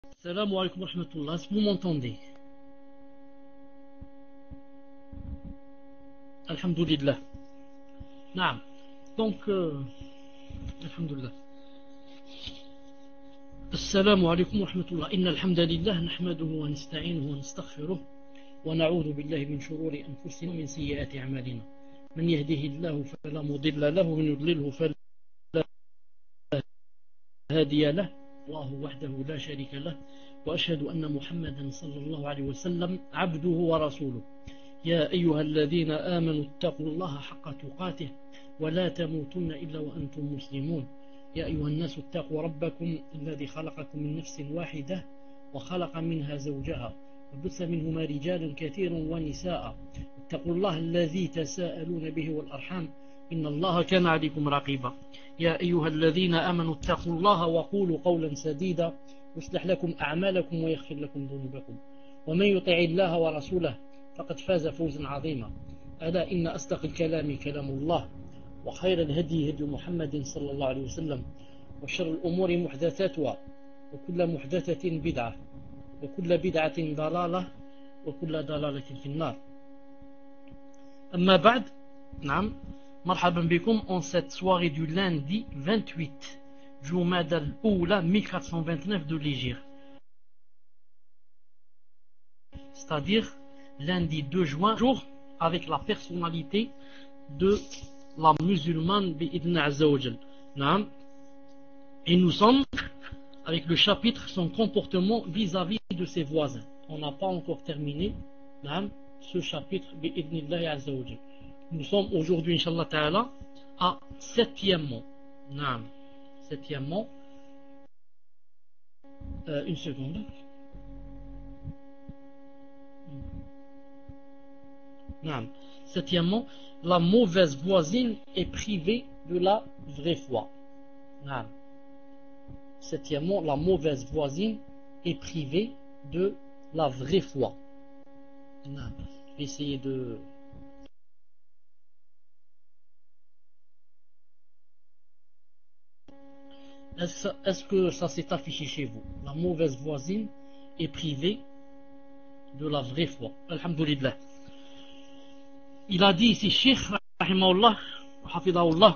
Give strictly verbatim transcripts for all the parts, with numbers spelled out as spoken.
Salam alaikum wa rahmatullah. Est-ce que vous m'entendez? Alhamdulillah. Naam. Donc, euh, Alhamdulillah. Assalamu alaikum wa rahmatullah. Inna alhamdulillah nahmaduhu wa nasta'inuhu wa nastaghfiruh wa na'udhu billahi min shururi anfusina wa min sayyiati a'malina. Man yahdihillahu fala mudilla lahu wa man yudlilhu fala hadiya lahu. الله وحده لا شريك له وأشهد أن محمدا صلى الله عليه وسلم عبده ورسوله يا أيها الذين آمنوا اتقوا الله حق تقاته ولا تموتن إلا وأنتم مسلمون يا أيها الناس اتقوا ربكم الذي خلقكم من نفس واحدة وخلق منها زوجها وبث منهما رجالا كثيرا ونساء اتقوا الله الذي تساءلون به والأرحام إن الله كان عليكم رقيبا يا أيها الذين آمنوا اتقوا الله وقولوا قولا سديدا يصلح لكم أعمالكم ويغفر لكم ذنوبكم ومن يطع الله ورسوله فقد فاز فوزا عظيما ألا إن أصدق الكلام كلام الله وخير الهدي هدي محمد صلى الله عليه وسلم وشر الأمور محدثاتها وكل محدثة بدعة وكل بدعة ضلالة وكل ضلالة في النار أما بعد نعم مرحبا بكم en cette soirée du lundi vingt-huit Jumada al-Oula mille quatre cent vingt-neuf de l'Hégire, c'est-à-dire lundi deux juin, jour avec la personnalité de la musulmane bi'idn Azza wa Jal. Et nous sommes avec le chapitre son comportement vis-à-vis de ses voisins. On n'a pas encore terminé ce chapitre bi'idnillahi Azza wa Jal. Nous sommes aujourd'hui, Inch'Allah Ta'ala, à septièmement. Naam. Septièmement. Euh, une seconde. Naam. Septièmement, la mauvaise voisine est privée de la vraie foi. Naam. Septièmement, la mauvaise voisine est privée de la vraie foi. Naam. Je vais essayer de... Est-ce, est-ce que ça s'est affiché chez vous? La mauvaise voisine est privée de la vraie foi. Alhamdulillah. Il a dit ici, Cheikh Rahimahullah, Hafidahullah,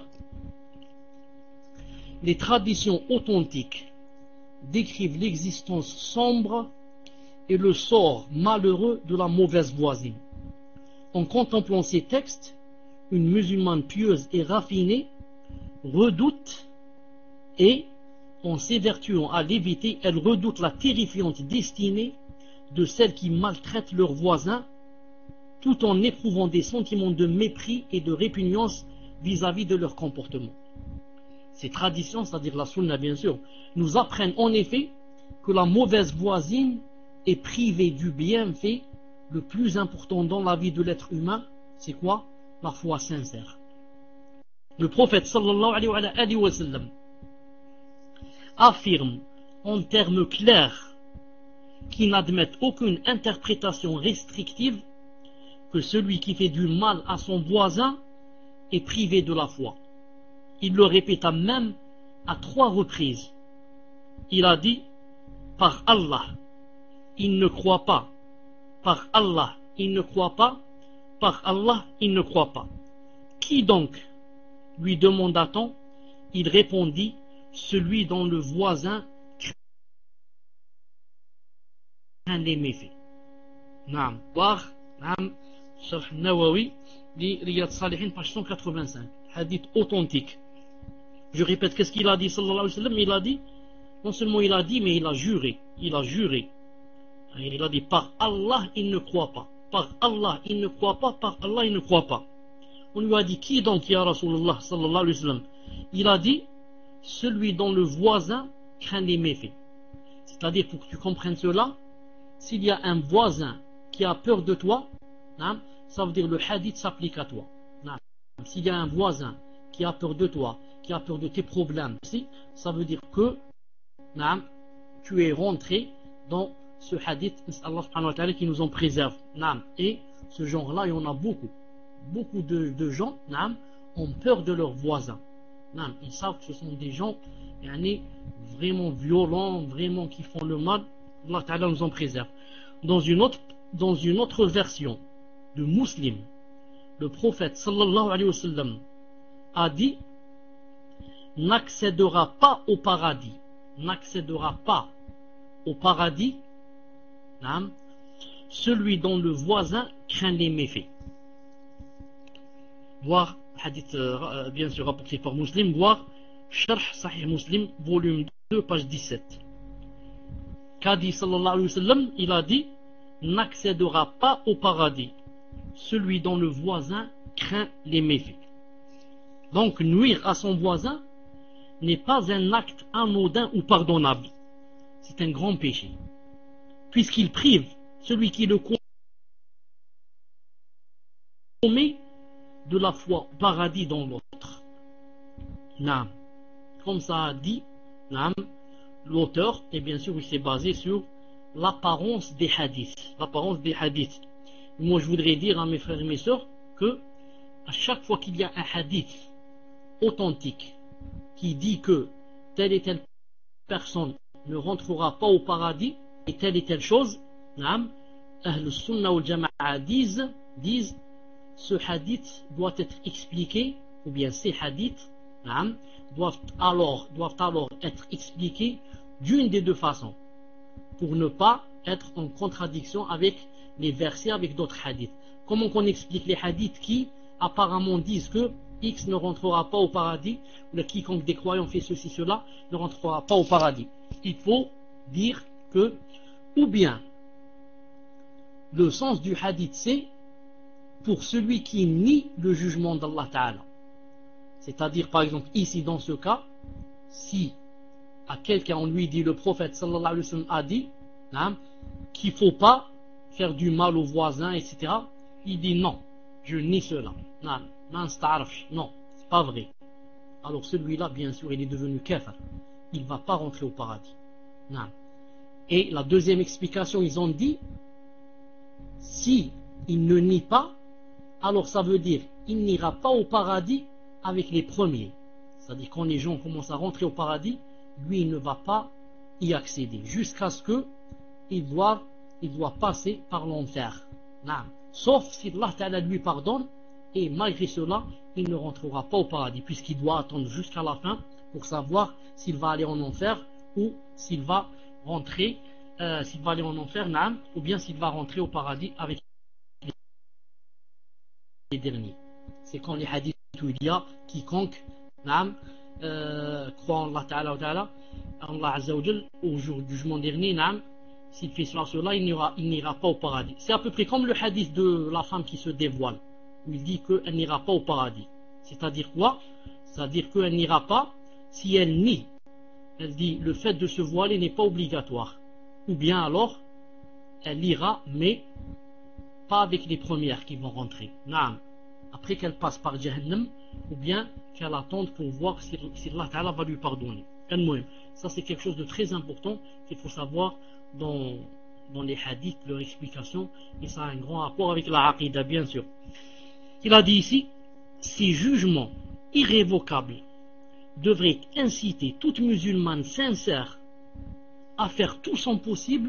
les traditions authentiques décrivent l'existence sombre et le sort malheureux de la mauvaise voisine. En contemplant ces textes, une musulmane pieuse et raffinée redoute et, en s'évertuant à l'éviter, elle redoute la terrifiante destinée de celles qui maltraitent leurs voisins, tout en éprouvant des sentiments de mépris et de répugnance vis-à-vis de leur comportement. Ces traditions, c'est-à-dire la sunna bien sûr, nous apprennent en effet que la mauvaise voisine est privée du bienfait le plus important dans la vie de l'être humain. C'est quoi? La foi sincère. Le prophète sallallahu alayhi wa sallam affirme en termes clairs qui n'admettent aucune interprétation restrictive que celui qui fait du mal à son voisin est privé de la foi. Il le répéta même à trois reprises. Il a dit: par Allah, il ne croit pas. Par Allah, il ne croit pas. Par Allah, il ne croit pas. Qui donc? Lui demanda-t-on. Il répondit: celui dont le voisin craint les méfaits. Naam. War, Naam, Sharh Nawawi, di Riyad Salihin, page cent quatre-vingt-cinq. Hadith authentique. Je répète, qu'est-ce qu'il a dit, sallallahu alayhi wa sallam? Il a dit, non seulement il a dit, mais il a juré. Il a juré. Il a dit, par Allah, il ne croit pas. Par Allah, il ne croit pas. Par Allah, il ne croit pas. On lui a dit, qui donc, ya Rasulullah, sallallahu alayhi wa sallam? Il a dit, celui dont le voisin craint les méfaits. C'est-à-dire, pour que tu comprennes cela, s'il y a un voisin qui a peur de toi, ça veut dire le hadith s'applique à toi. S'il y a un voisin qui a peur de toi, qui a peur de tes problèmes, ça veut dire que tu es rentré dans ce hadith, Allah subhanahu wa ta'ala qui nous en préserve. Et ce genre-là, il y en a beaucoup. Beaucoup de, de gens ont peur de leurs voisins. Ils savent que ce sont des gens vraiment violents, vraiment qui font le mal. Allah Ta'ala nous en préserve. Dans une autre, dans une autre version de Muslim, le prophète sallallahu alayhi wa sallam a dit: n'accédera pas au paradis, n'accédera pas au paradis, hein, celui dont le voisin craint les méfaits. Voir hadith euh, bien sûr rapporté par Muslim, voir Sharh Sahih Muslim, volume deux, page dix-sept. Qu'a dit sallallahu alayhi wa sallam? Il a dit: n'accédera pas au paradis celui dont le voisin craint les méfaits. Donc nuire à son voisin n'est pas un acte anodin ou pardonnable, c'est un grand péché, puisqu'il prive celui qui le commet de la foi au paradis dans l'autre. Naam. Comme ça a dit naam, l'auteur, et bien sûr il s'est basé sur l'apparence des hadiths. L'apparence des hadiths. Moi je voudrais dire à mes frères et mes sœurs que à chaque fois qu'il y a un hadith authentique qui dit que telle et telle personne ne rentrera pas au paradis et telle et telle chose, naam, Ahl Sunnah wal Jama'a disent, disent ce hadith doit être expliqué, ou bien ces hadiths naam, doivent, alors, doivent alors être expliqués d'une des deux façons, pour ne pas être en contradiction avec les versets, avec d'autres hadiths. Comment qu'on explique les hadiths qui apparemment disent que X ne rentrera pas au paradis, ou quiconque des croyants fait ceci, cela, ne rentrera pas au paradis? Il faut dire que, ou bien, le sens du hadith c'est pour celui qui nie le jugement d'Allah Ta'ala. C'est-à-dire, par exemple, ici dans ce cas, si à quelqu'un on lui dit, le prophète sallallahu alayhi wa sallam a dit hein, qu'il ne faut pas faire du mal aux voisins, et cetera. Il dit non, je nie cela. Non, non, c'est pas vrai. Alors celui-là, bien sûr, il est devenu kafir. Il ne va pas rentrer au paradis. Non. Et la deuxième explication, ils ont dit, si il ne nie pas, alors ça veut dire il n'ira pas au paradis avec les premiers. C'est-à-dire quand les gens commencent à rentrer au paradis, lui il ne va pas y accéder jusqu'à ce que il doit, il doit passer par l'enfer. Sauf si Allah Ta'ala lui pardonne, et malgré cela il ne rentrera pas au paradis, puisqu'il doit attendre jusqu'à la fin pour savoir s'il va aller en enfer ou s'il va rentrer euh, s'il va aller en enfer naam, ou bien s'il va rentrer au paradis avec les derniers. C'est quand les hadiths où il y a quiconque naam, euh, croit en Allah Ta'ala, Ta'ala Allah Azza wa Jal, au jour du jugement dernier naam, s'il fait cela, cela il n'ira, il n'ira pas au paradis. C'est à peu près comme le hadith de la femme qui se dévoile, où il dit qu'elle n'ira pas au paradis. C'est-à-dire quoi? C'est-à-dire qu'elle n'ira pas si elle nie. Elle dit le fait de se voiler n'est pas obligatoire. Ou bien alors, elle ira, mais pas avec les premières qui vont rentrer. Naam. Après qu'elle passe par Jahannam, ou bien qu'elle attende pour voir si, si Allah Ta'ala va lui pardonner. Ça c'est quelque chose de très important qu'il faut savoir dans, dans les hadiths, leur explication, et ça a un grand rapport avec la aqidah, bien sûr. Il a dit ici, ces jugements irrévocables devraient inciter toute musulmane sincère à faire tout son possible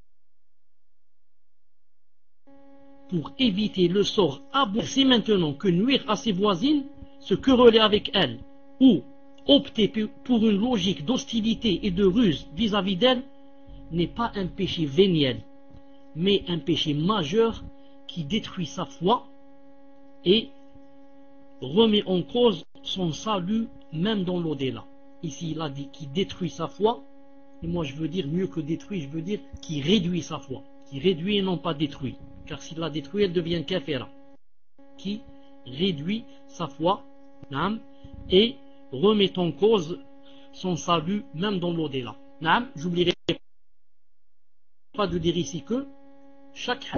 pour éviter le sort abominable. C'est maintenant que nuire à ses voisines, se quereller avec elles, ou opter pour une logique d'hostilité et de ruse vis-à-vis d'elles, n'est pas un péché véniel, mais un péché majeur qui détruit sa foi et remet en cause son salut même dans l'au-delà. Ici il a dit qui détruit sa foi, et moi je veux dire mieux que détruit, je veux dire qui réduit sa foi, qui réduit et non pas détruit, car s'il la détruit elle devient kafira. Qui réduit sa foi et remet en cause son salut même dans l'au-delà. J'oublierai pas de dire ici que chaque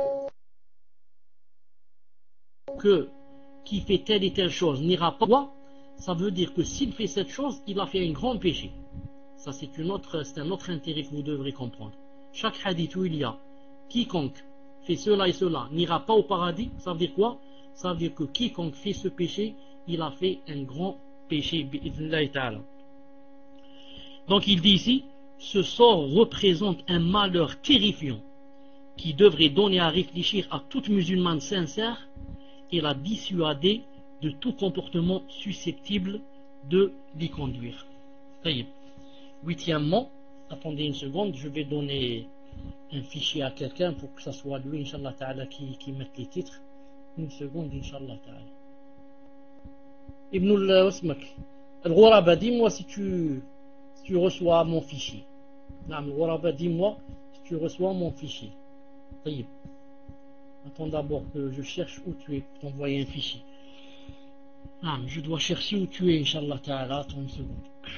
que qui fait telle et telle chose n'ira pas, ça veut dire que s'il fait cette chose, il a fait un grand péché. Ça c'est une autre, c'est un autre intérêt que vous devrez comprendre. Chaque hadith où il y a quiconque fait cela et cela n'ira pas au paradis, ça veut dire quoi? Ça veut dire que quiconque fait ce péché, il a fait un grand péché. Donc il dit ici, ce sort représente un malheur terrifiant qui devrait donner à réfléchir à toute musulmane sincère et la dissuader de tout comportement susceptible de l'y conduire. Huitièmement, attendez une seconde, je vais donner un fichier à quelqu'un pour que ça soit lui, Inch'Allah Ta'ala, qui, qui mette les titres. Une seconde, Inch'Allah Ta'ala. Ibn al-Wasmak, Al-Ghuraba, dis-moi si tu, si tu reçois mon fichier. Al-Ghuraba, dis-moi si tu reçois mon fichier. Taïb. Attends d'abord que je cherche où tu es pour t'envoyer un fichier. Ah, je dois chercher où tu es, Inch'Allah Ta'ala. Attends une seconde.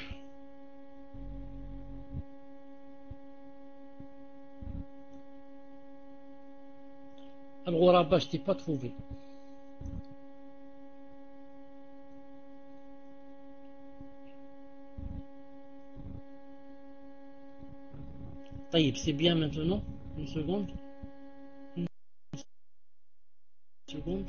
Al-Ghuraba, je t'ai pas trouvé. Taïb, c'est bien maintenant. Une seconde. Une seconde.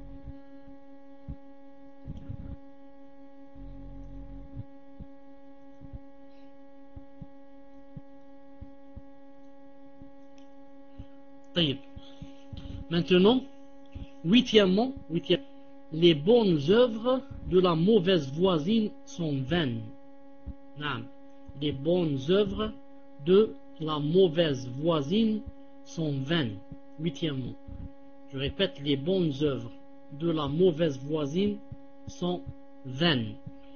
Taïb. Maintenant, huitièmement, huitièmement, les bonnes œuvres de la mauvaise voisine sont vaines. Non. Les bonnes œuvres de la mauvaise voisine sont vaines. Huitièmement, je répète, les bonnes œuvres de la mauvaise voisine sont vaines.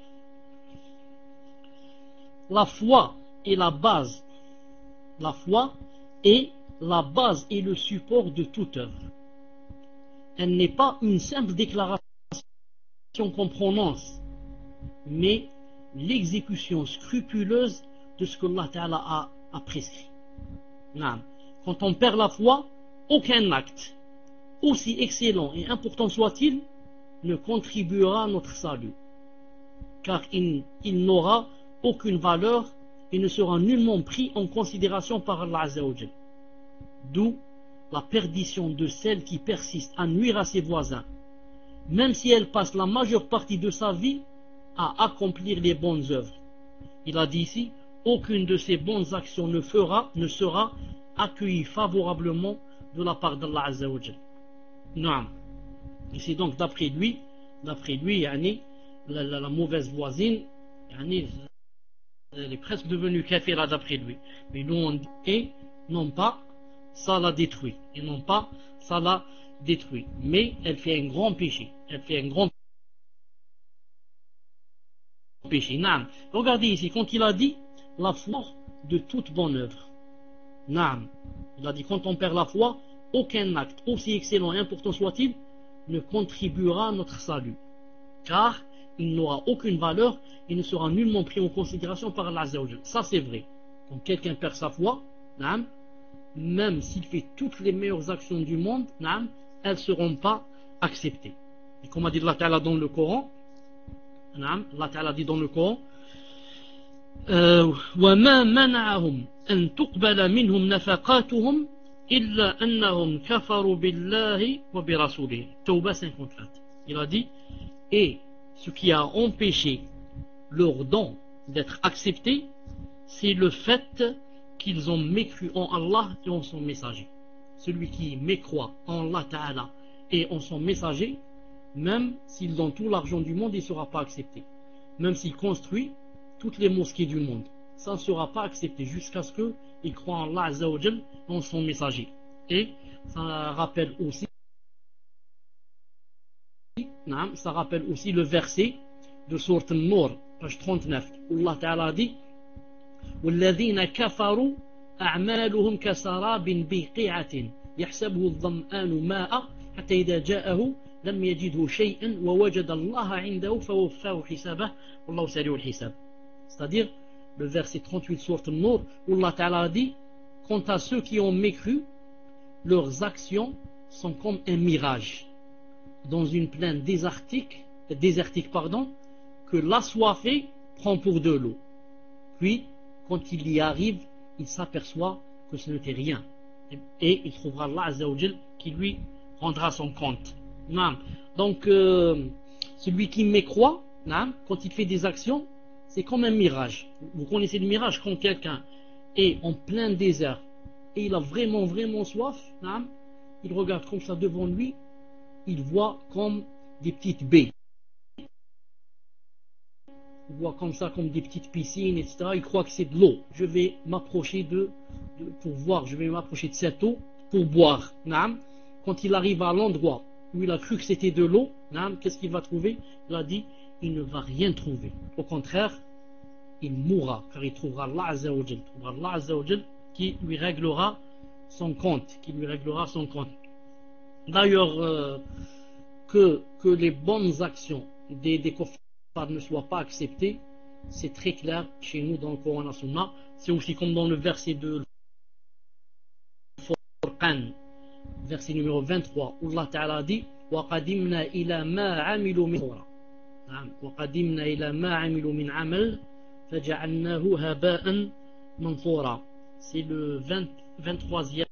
La foi est la base. La foi est la base et le support de toute œuvre. Elle n'est pas une simple déclaration qu'on prononce, mais l'exécution scrupuleuse de ce que Allah Ta'ala a, a prescrit. Non. Quand on perd la foi, aucun acte, aussi excellent et important soit-il, ne contribuera à notre salut, car il, il n'aura aucune valeur et ne sera nullement pris en considération par Allah Azza wa Jal. D'où la perdition de celle qui persiste à nuire à ses voisins, même si elle passe la majeure partie de sa vie à accomplir les bonnes œuvres. Il a dit ici, aucune de ces bonnes actions ne fera, ne sera accueillie favorablement de la part d'Allah Azza wa Jal. Non. Et c'est donc d'après lui, d'après lui, yani, la, la, la mauvaise voisine, yani, elle est presque devenue kafira d'après lui. Mais nous on dit, et non pas, ça la détruit. Et non pas, ça la détruit. Mais elle fait un grand péché. Elle fait un grand péché. Naam. Regardez ici, quand il a dit la foi de toute bonne œuvre. Naam. Il a dit, quand on perd la foi, aucun acte, aussi excellent et important soit-il, ne contribuera à notre salut. Car il n'aura aucune valeur et ne sera nullement pris en considération par Allah Azza wa Jal. Ça c'est vrai. Quand quelqu'un perd sa foi, naam, même s'il fait toutes les meilleures actions du monde, naam, elles ne seront pas acceptées. Et comme a dit Allah Ta'ala dans le Coran, naam, Allah Ta'ala dit dans le Coran, وَمَا مَنَعَهُمْ أَن تُقْبَلَ مِنْهُمْ نَفَقَاتُهُمْ إِلَّا أَنَّهُمْ كَفَرُوا بِاللَّهِ وَبِرَسُولِهِ. Tawbah cinquante-quatre. Il a dit, et ce qui a empêché leur don d'être accepté, c'est le fait qu'ils ont mécru en Allah et en son messager. Celui qui mécroit en Allah Ta'ala et en son messager, même s'il donne tout l'argent du monde, il ne sera pas accepté. Même s'il construit toutes les mosquées du monde, ça ne sera pas accepté jusqu'à ce qu'il croit en Allah Azza wa Jal et en son messager. Et ça rappelle aussi, ça rappelle aussi le verset de sourate An-Nur, page trente-neuf, où Allah Ta'ala dit وَالَّذِينَ كَفَرُوا أَعْمَالُهُمْ كَسَرَابٍ بِقِيعَةٍ يَحْسَبُهُ الظَّمْآنُ مَاءً حَتَّى إِذَا جَاءَهُ لَمْ يَجِدْهُ شَيْئًا وَوَجَدَ اللَّهَ عِنْدَهُ فَوَفَّاهُ حِسَابَهُ وَاللَّهُ سَرِيعُ الْحِسَابِ. C'est-à-dire le verset trente-huit sourate An-Nur, où Allah Ta'ala dit, quant à ceux qui ont mécru, leurs actions sont comme un mirage dans une plaine désertique, désertique pardon, que l'assoiffé prend pour de l'eau. Puis, quand il y arrive, il s'aperçoit que ce n'était rien. Et il trouvera Allah Azza wa Jal qui lui rendra son compte. Donc, euh, celui qui mécroit, quand il fait des actions, c'est comme un mirage. Vous connaissez le mirage quand quelqu'un est en plein désert et il a vraiment vraiment soif, il regarde comme ça devant lui, il voit comme des petites baies, il voit comme ça comme des petites piscines, et cetera. Il croit que c'est de l'eau. Je vais m'approcher de, de pour voir, je vais m'approcher de cette eau pour boire. Quand il arrive à l'endroit où il a cru que c'était de l'eau, qu'est-ce qu'il va trouver? Il a dit, il ne va rien trouver. Au contraire, il mourra, car il trouvera Allah Azza wa Jal, trouvera Allah Azza wa Jal qui lui réglera son compte, qui lui réglera son compte. D'ailleurs, euh, que, que les bonnes actions des, des kuffars ne soient pas acceptées, c'est très clair chez nous dans le Coran et la Sunna. C'est aussi comme dans le verset de Furqan, verset numéro vingt-trois, où Allah Ta'ala dit وَقَدِمْنَا إِلَى مَا عَمِلُوا مِنْ وَقَدِمْنَا إِلَى مَا عَمِلُوا مِنْ عَمَلٍ فَجَعَلْنَاهُ هَبَاءً مَنْثُورًا. C'est le vingt-troisième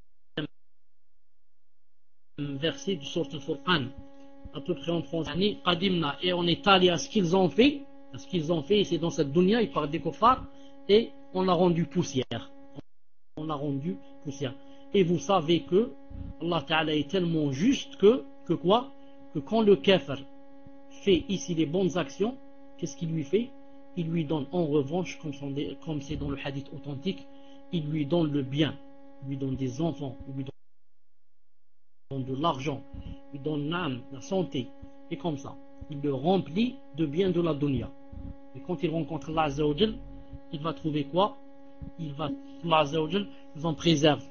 verset du sourate Al-Furqan, à peu près en français. Qadimna, et on est allé à ce qu'ils ont fait, à ce qu'ils ont fait, et c'est dans cette dunya, ils parlent des kuffars, et on l'a rendu poussière. On l'a rendu poussière. Et vous savez que Allah Ta'ala est tellement juste que, que quoi? Que quand le kafir fait ici les bonnes actions, qu'est-ce qu'il lui fait? Il lui donne en revanche, comme c'est dans le hadith authentique, il lui donne le bien, il lui donne des enfants, il lui donne de l'argent, il lui donne l'âme, la santé, et comme ça, il le remplit de bien de la dunya. Et quand il rencontre Allah Azza wa Jal, il va trouver quoi? Il va, Allah Azza wa Jal, il en préserve.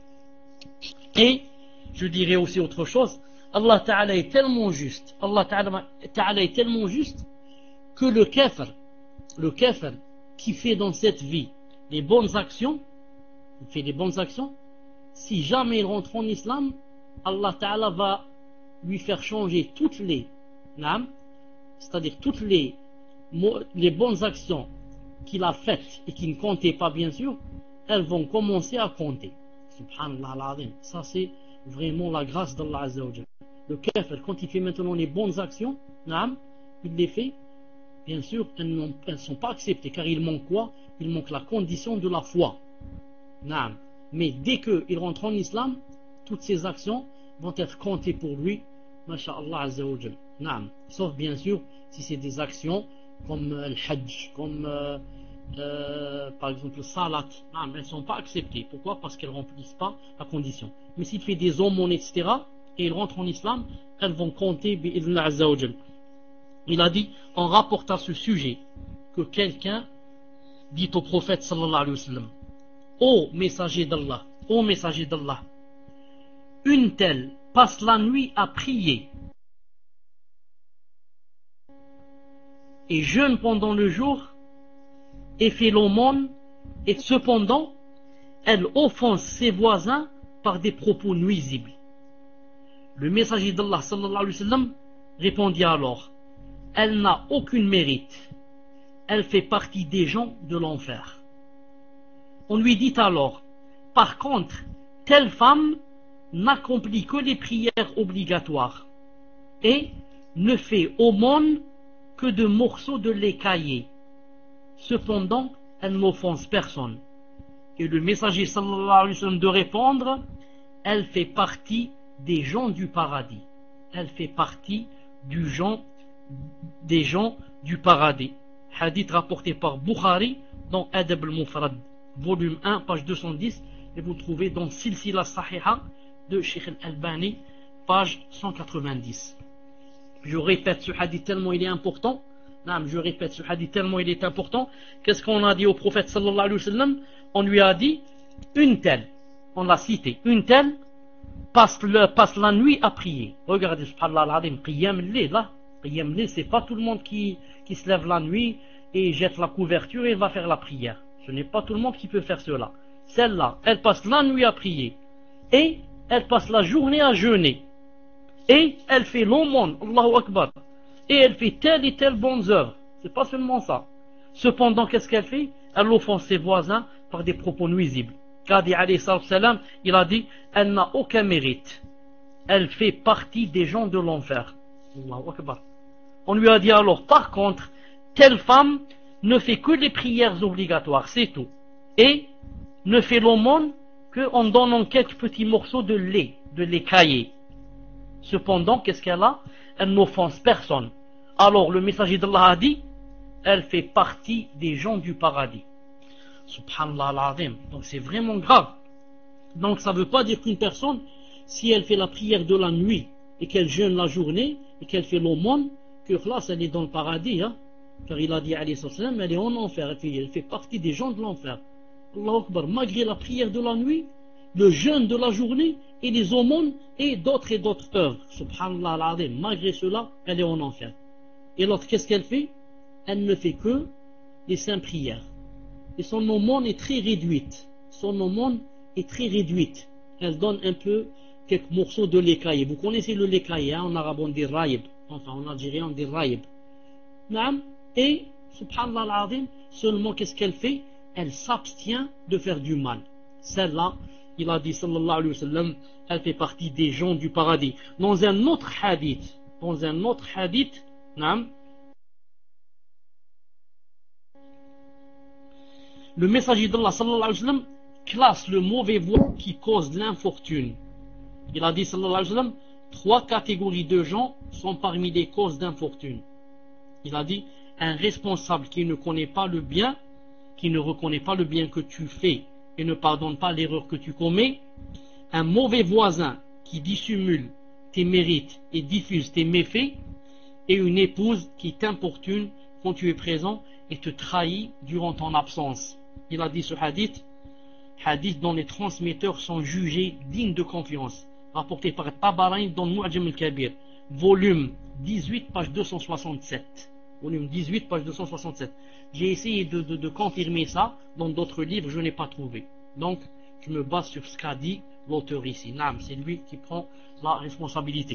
Et je dirais aussi autre chose, Allah Ta'ala est tellement juste, Allah Ta'ala, Ta'ala est tellement juste que le kafir, le kafir qui fait dans cette vie les bonnes actions, il fait les bonnes actions, si jamais il rentre en islam, Allah Ta'ala va lui faire changer toutes les, c'est-à-dire toutes les, les bonnes actions qu'il a faites et qui ne comptaient pas bien sûr, elles vont commencer à compter. Subhanallah al-Azim. Ça c'est vraiment la grâce d'Allah Azza wa Jal. Le kafir, quand il fait maintenant les bonnes actions, il les fait, bien sûr, elles ne sont pas acceptées, car il manque quoi? Il manque la condition de la foi. Mais dès qu'il rentre en islam, toutes ces actions vont être comptées pour lui, masha'Allah Azza wa Jal. Sauf bien sûr si c'est des actions comme le hajj, comme euh, euh, par exemple le salat, elles ne sont pas acceptées. Pourquoi? Parce qu'elles ne remplissent pas la condition. Mais s'il fait des aumônes, et cetera, et il rentre en islam, elles vont compter bi'idhnillah Azza wa Jal. Il a dit, on rapporte à ce sujet que quelqu'un dit au prophète sallallahu alayhi wa sallam, ô messager d'Allah, ô messager d'Allah, une telle passe la nuit à prier et jeûne pendant le jour et fait l'aumône, et cependant elle offense ses voisins par des propos nuisibles. Le messager d'Allah sallallahu alayhi wa sallam répondit alors, elle n'a aucun mérite, elle fait partie des gens de l'enfer. On lui dit alors, par contre, telle femme n'accomplit que les prières obligatoires et ne fait aumône que de morceaux de lait caillé. Cependant, elle n'offense personne. Et le messager sallallahu alayhi wa sallam de répondre, elle fait partie des gens du paradis. Elle fait partie du gens, des gens du paradis. Hadith rapporté par Bukhari dans Adab al-Mufrad, volume un, page deux cent dix, et vous trouvez dans Silsila Sahiha de Sheikh al-Albani, page cent quatre-vingt-dix. Je répète ce hadith tellement il est important. Non, je répète ce hadith tellement il est important. Qu'est-ce qu'on a dit au prophète sallallahu alayhi wa sallam? On lui a dit, une telle, on l'a cité, une telle passe, le, passe la nuit à prier. Regardez, subhanallah al-azim, qiyam al-layl, là. Qiyam al-layl, c'est pas tout le monde qui, qui se lève la nuit et jette la couverture et va faire la prière. Ce n'est pas tout le monde qui peut faire cela. Celle-là, elle passe la nuit à prier et elle passe la journée à jeûner. Et elle fait l'aumône, Allahu Akbar. Et elle fait telle et telle bonne œuvre. C'est pas seulement ça. Cependant, qu'est-ce qu'elle fait? Elle offense ses voisins par des propos nuisibles. Qadi alayhi salam, il a dit, elle n'a aucun mérite. Elle fait partie des gens de l'enfer. Allahu Akbar. On lui a dit alors, par contre, telle femme ne fait que les prières obligatoires, c'est tout. Et ne fait l'aumône qu'en donnant quelques petits morceaux de lait, de lait caillé. Cependant, qu'est-ce qu'elle a? Elle n'offense personne. Alors le messager d'Allah a dit, elle fait partie des gens du paradis. Subhanallah al-Azim. Donc c'est vraiment grave. Donc ça ne veut pas dire qu'une personne, si elle fait la prière de la nuit et qu'elle jeûne la journée et qu'elle fait l'aumône, que là, elle est dans le paradis. Hein? Car il a dit, alayhi salam, elle est en enfer. Elle fait, elle fait partie des gens de l'enfer. Allahu Akbar, malgré la prière de la nuit, le jeûne de la journée et les aumônes et d'autres et d'autres œuvres. Subhanallah al-Azim. Malgré cela, elle est en enfer. Et l'autre, qu'est-ce qu'elle fait? Elle ne fait que les saintes prières. Et son aumône est très réduite. Son aumône est très réduite. Elle donne un peu, quelques morceaux de lait caillé. Vous connaissez le lait caillé, hein? En arabe on dit raïb. Enfin, en algérien on dit raïb. Et, subhanallah al-Azim, seulement qu'est-ce qu'elle fait? Elle s'abstient de faire du mal. Celle-là, il a dit sallallahu alayhi wa sallam, elle fait partie des gens du paradis. Dans un autre hadith, dans un autre hadith, le messager d'Allah sallallahu alayhi wa sallam classe le mauvais voie qui cause l'infortune. Il a dit sallallahu alayhi wa sallam, trois catégories de gens sont parmi les causes d'infortune. Il a dit, un responsable qui ne connaît pas le bien, qui ne reconnaît pas le bien que tu fais et ne pardonne pas l'erreur que tu commets, un mauvais voisin qui dissimule tes mérites et diffuse tes méfaits, et une épouse qui t'importune quand tu es présent et te trahit durant ton absence. Il a dit ce hadith, hadith dont les transmetteurs sont jugés dignes de confiance, rapporté par Tabarani dans Mu'jam al-Kabir, volume dix-huit, page deux cent soixante-sept. Volume dix-huit, page deux cent soixante-sept. J'ai essayé de, de, de confirmer ça dans d'autres livres, je n'ai pas trouvé. Donc, je me base sur ce qu'a dit l'auteur ici. Nam, c'est lui qui prend la responsabilité.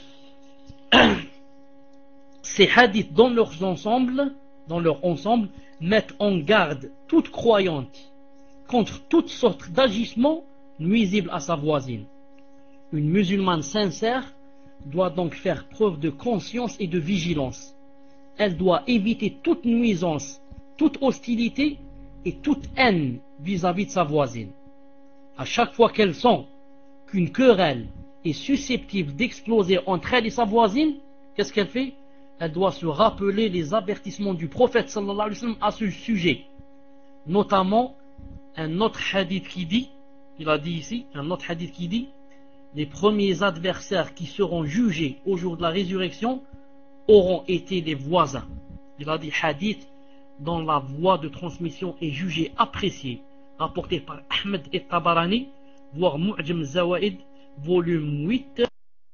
Ces hadiths dans leur ensemble, dans leur ensemble, mettent en garde toute croyante contre toutes sortes d'agissements nuisibles à sa voisine. Une musulmane sincère doit donc faire preuve de conscience et de vigilance. Elle doit éviter toute nuisance, toute hostilité et toute haine vis-à-vis de sa voisine. À chaque fois qu'elle sent qu'une querelle est susceptible d'exploser entre elle et sa voisine, qu'est-ce qu'elle fait? Elle doit se rappeler les avertissements du prophète sallallahu alayhi wa sallam à ce sujet. Notamment, un autre hadith qui dit, il a dit ici, un autre hadith qui dit, les premiers adversaires qui seront jugés au jour de la résurrection auront été les voisins. Il a dit hadith dont la voie de transmission est jugée appréciée, rapporté par Ahmed et Tabarani, voire Mu'jam Zawaid, volume huit,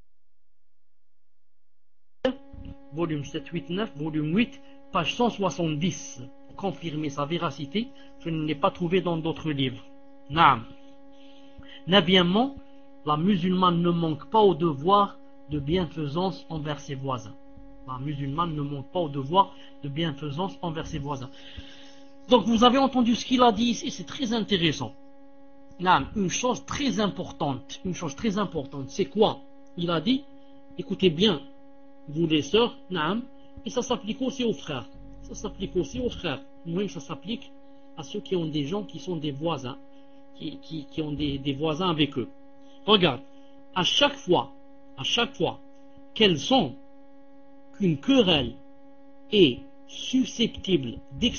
volume sept, huit, neuf, volume huit, page cent soixante-dix. Pour confirmer sa véracité, je ne l'ai pas trouvé dans d'autres livres. Naam. Neuvièmement, la musulmane ne manque pas au devoir de bienfaisance envers ses voisins. La musulmane ne manque pas au devoir de bienfaisance envers ses voisins. Donc vous avez entendu ce qu'il a dit ici, c'est très intéressant. Naam, une chose très importante, une chose très importante, c'est quoi? Il a dit, écoutez bien, vous les sœurs, naam, et ça s'applique aussi aux frères. Ça s'applique aussi aux frères. Même ça s'applique à ceux qui ont des gens qui sont des voisins, qui, qui, qui ont des, des voisins avec eux. Regarde, à chaque fois, à chaque fois qu'elles sont qu'une querelle est susceptible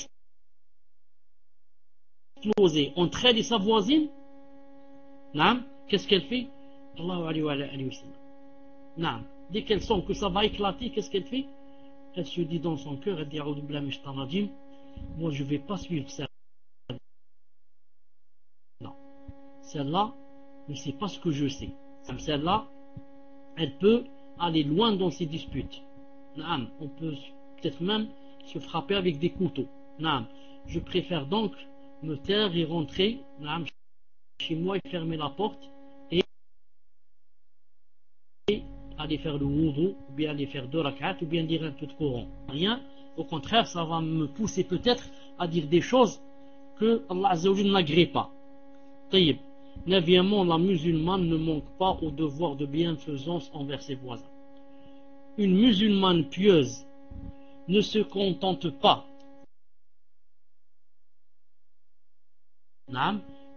d'exploser entre elle et sa voisine, qu'est-ce qu'elle fait? Allahu alayhi wa sallam. Dès qu'elle sent que ça va éclater, qu'est-ce qu'elle fait? Elle se dit dans son cœur, elle dit moi je ne vais pas suivre celle-là. Celle-là ne sait pas ce que je sais. Celle-là, elle peut aller loin dans ses disputes. On peut peut-être même se frapper avec des couteaux. Je préfère donc me taire et rentrer chez moi et fermer la porte et aller faire le wudu, ou bien aller faire deux rak'at, ou bien dire un peu de Coran. Rien, au contraire, ça va me pousser peut-être à dire des choses que Allah Azza wa Jalla n'agrée pas. Taïb. Neuvièmement, la musulmane ne manque pas au devoir de bienfaisance envers ses voisins. Une musulmane pieuse ne se contente pas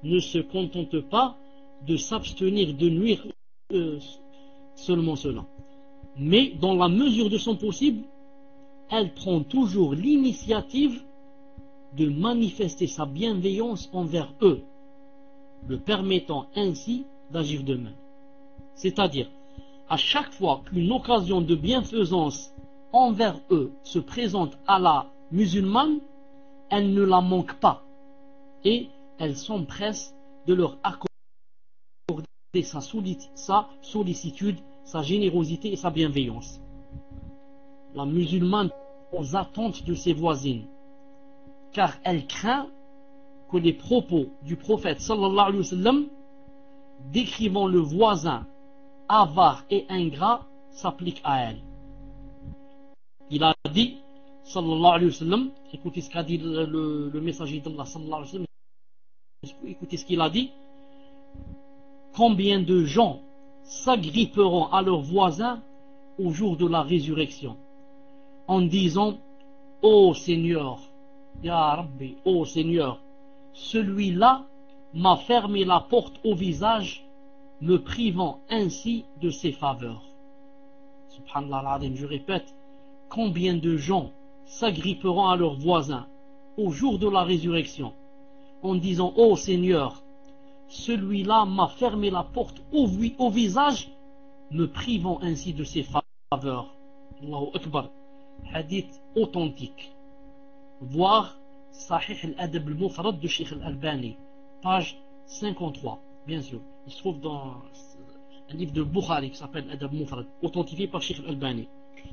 ne se contente pas de s'abstenir de nuire euh, seulement cela. Mais dans la mesure de son possible, elle prend toujours l'initiative de manifester sa bienveillance envers eux, le permettant ainsi d'agir de même. C'est-à-dire, à chaque fois qu'une occasion de bienfaisance envers eux se présente à la musulmane, elle ne la manque pas et elle s'empresse de leur accorder sa, sa sollicitude, sa générosité et sa bienveillance. La musulmane aux attentes de ses voisines, car elle craint que les propos du prophète sallallahu alayhi wa sallam décrivant le voisin avare et ingrat s'appliquent à elle. Il a dit sallallahu alayhi wa sallam, écoutez ce qu'a dit le, le, le messager d'Allah sallallahu alayhi wa sallam, écoutez ce qu'il a dit: combien de gens s'agripperont à leurs voisins au jour de la résurrection en disant: ô Seigneur, Ya Rabbi, ô Seigneur, celui-là m'a fermé la porte au visage, me privant ainsi de ses faveurs. Subhanallah al-Azim, je répète, combien de gens s'agripperont à leurs voisins au jour de la résurrection en disant: ô Seigneur, celui-là m'a fermé la porte au, au visage, me privant ainsi de ses faveurs. Allahu Akbar. Hadith authentique. Voir Sahih al-Adab al-Mufrad de Sheikh al-Albani, page cinquante-trois, bien sûr. Il se trouve dans un livre de Bukhari qui s'appelle Adab al-Mufrad, authentifié par Sheikh al-Albani.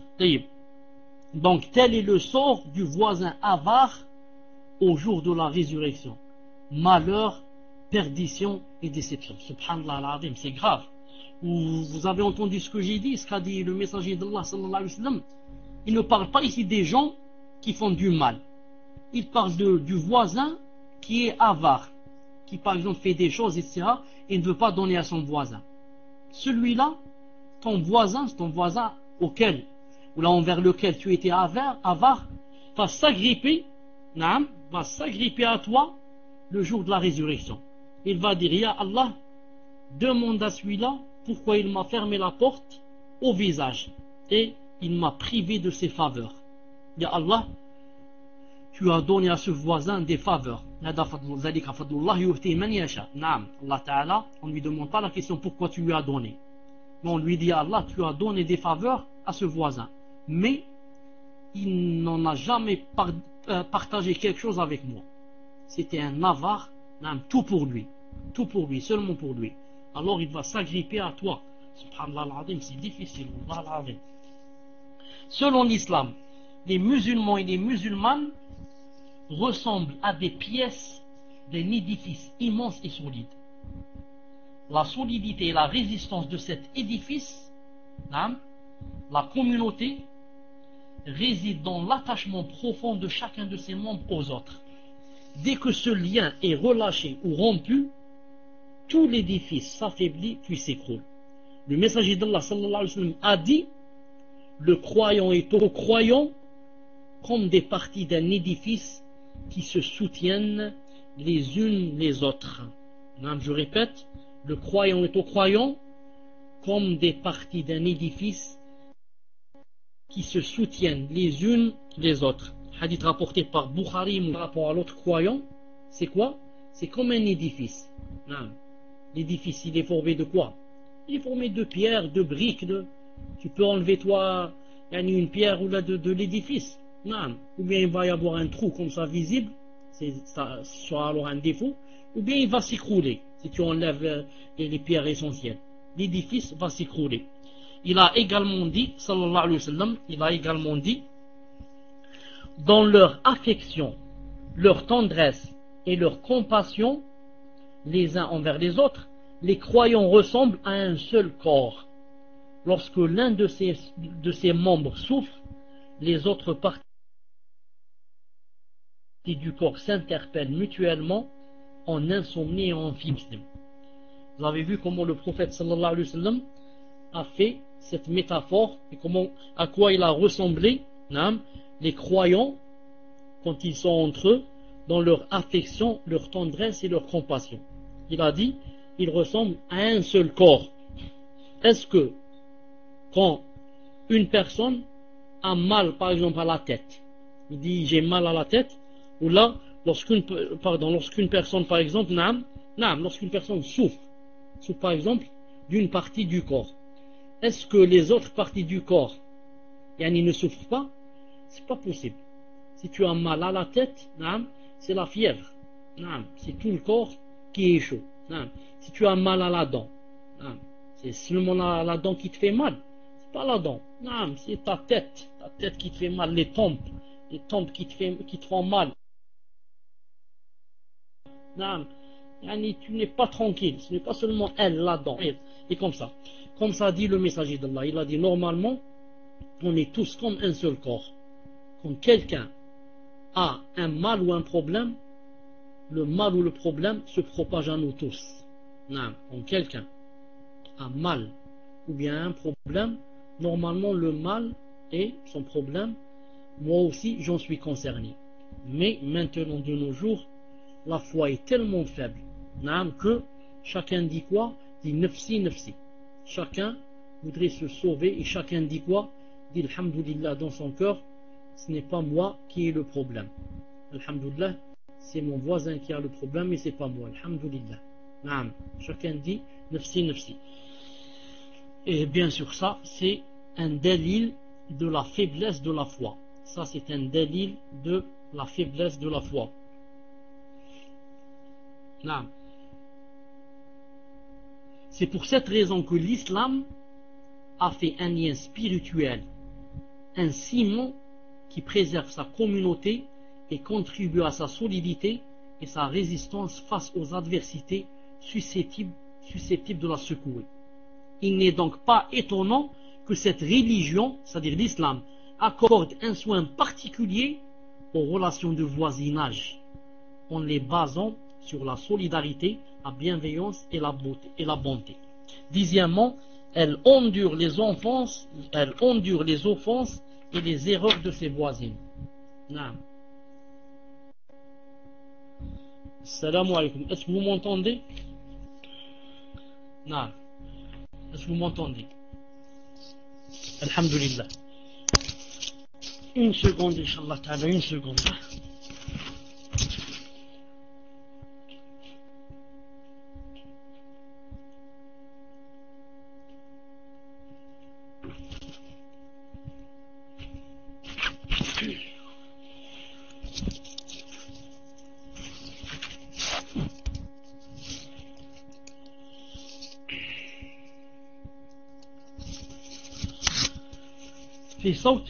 Donc, tel est le sort du voisin avare au jour de la résurrection. Malheur, perdition et déception. Subhanallah al-Azim, c'est grave. Vous, vous avez entendu ce que j'ai dit, ce qu'a dit le messager d'Allah sallallahu alayhi wa sallam. Il ne parle pas ici des gens qui font du mal. Il parle de, du voisin qui est avare, qui par exemple fait des choses, et cetera, et ne veut pas donner à son voisin. Celui-là, ton voisin, c'est ton voisin auquel, ou là envers lequel tu étais avare, avare va s'agripper, va s'agripper à toi le jour de la résurrection. Il va dire: Ya Allah, demande à celui-là pourquoi il m'a fermé la porte au visage et il m'a privé de ses faveurs. Ya Allah, tu as donné à ce voisin des faveurs. Allah Ta'ala, on ne lui demande pas la question pourquoi tu lui as donné. Mais on lui dit: Allah, tu as donné des faveurs à ce voisin, mais il n'en a jamais par, euh, partagé quelque chose avec moi. C'était un avare, tout pour lui, tout pour lui, seulement pour lui. Alors il va s'agripper à toi. Subhanallah al-Azim, c'est difficile. Selon l'islam, les musulmans et les musulmanes ressemblent à des pièces d'un édifice immense et solide. La solidité et la résistance de cet édifice, la communauté, réside dans l'attachement profond de chacun de ses membres aux autres. Dès que ce lien est relâché ou rompu, tout l'édifice s'affaiblit puis s'écroule. Le messager d'Allah sallallahu alayhi wa sallam a dit: le croyant est au croyant comme des parties d'un édifice qui se soutiennent les unes les autres. Je répète, le croyant est au croyant comme des parties d'un édifice qui se soutiennent les unes les autres. Hadith rapporté par Bukhari par rapport à l'autre croyant, c'est quoi? C'est comme un édifice. L'édifice, il est formé de quoi? Il est formé de pierres, de briques. De... Tu peux enlever toi une pierre ou là de, de l'édifice. Ou bien il va y avoir un trou comme ça visible, ça sera alors un défaut, ou bien il va s'écrouler si tu enlèves les, les pierres essentielles. L'édifice va s'écrouler. Il a également dit, sallallahu alayhi wa sallam, il a également dit: dans leur affection, leur tendresse et leur compassion les uns envers les autres, les croyants ressemblent à un seul corps. Lorsque l'un de ses, de ses membres souffre, les autres parties du corps s'interpellent mutuellement en insomnie et en fibre. Vous avez vu comment le prophète sallallahu alayhi wa sallam a fait cette métaphore et comment, à quoi il a ressemblé les croyants quand ils sont entre eux dans leur affection, leur tendresse et leur compassion. il a dit, il ressemble à un seul corps. Est-ce que quand une personne a mal, par exemple, à la tête, il dit j'ai mal à la tête, ou là, lorsqu'une pardon, lorsqu'une personne, par exemple, naam, naam, lorsqu'une personne souffre, souffre par exemple d'une partie du corps, est-ce que les autres parties du corps, yani, ne souffrent pas? C'est pas possible. Si tu as mal à la tête, naam, c'est la fièvre, naam, c'est tout le corps qui est chaud. Naam. Si tu as mal à la dent, naam, c'est seulement la, la dent qui te fait mal. C'est pas la dent, naam, c'est ta tête, ta tête qui te fait mal, les tempes, les tempes qui te, fait, qui te font mal. Naam. Yani, tu n'es pas tranquille, ce n'est pas seulement elle, la dent. Et comme ça, comme ça dit le messager d'Allah, il a dit normalement, on est tous comme un seul corps. Quand quelqu'un a un mal ou un problème, le mal ou le problème se propage à nous tous. Non. Quand quelqu'un a mal ou bien un problème, normalement le mal et son problème, moi aussi j'en suis concerné. Mais maintenant de nos jours, la foi est tellement faible, non, que chacun dit quoi? Dit nafsi nafsi. Chacun voudrait se sauver et chacun dit quoi? Dit alhamdulillah dans son cœur, ce n'est pas moi qui ai le problème. Alhamdulillah, c'est mon voisin qui a le problème, mais c'est pas moi. Alhamdulillah. Naam. Chacun dit nafsi nafsi. Et bien sûr, ça, c'est un dalil de la faiblesse de la foi. Ça, c'est un dalil de la faiblesse de la foi. Naam. C'est pour cette raison que l'islam a fait un lien spirituel, un ciment qui préserve sa communauté et contribue à sa solidité et sa résistance face aux adversités susceptibles, susceptibles de la secouer. Il n'est donc pas étonnant que cette religion, c'est-à-dire l'islam, accorde un soin particulier aux relations de voisinage, en les basant sur la solidarité, la bienveillance et la beauté, et la bonté. Dixièmement, elle endure les offenses, elle endure les offenses et les erreurs de ses voisines. Naam. Salam alaikum. Est-ce que vous m'entendez? Non. Est-ce que vous m'entendez? Alhamdulillah. Une seconde, Inch'Allah ta'ala, une seconde. في صوت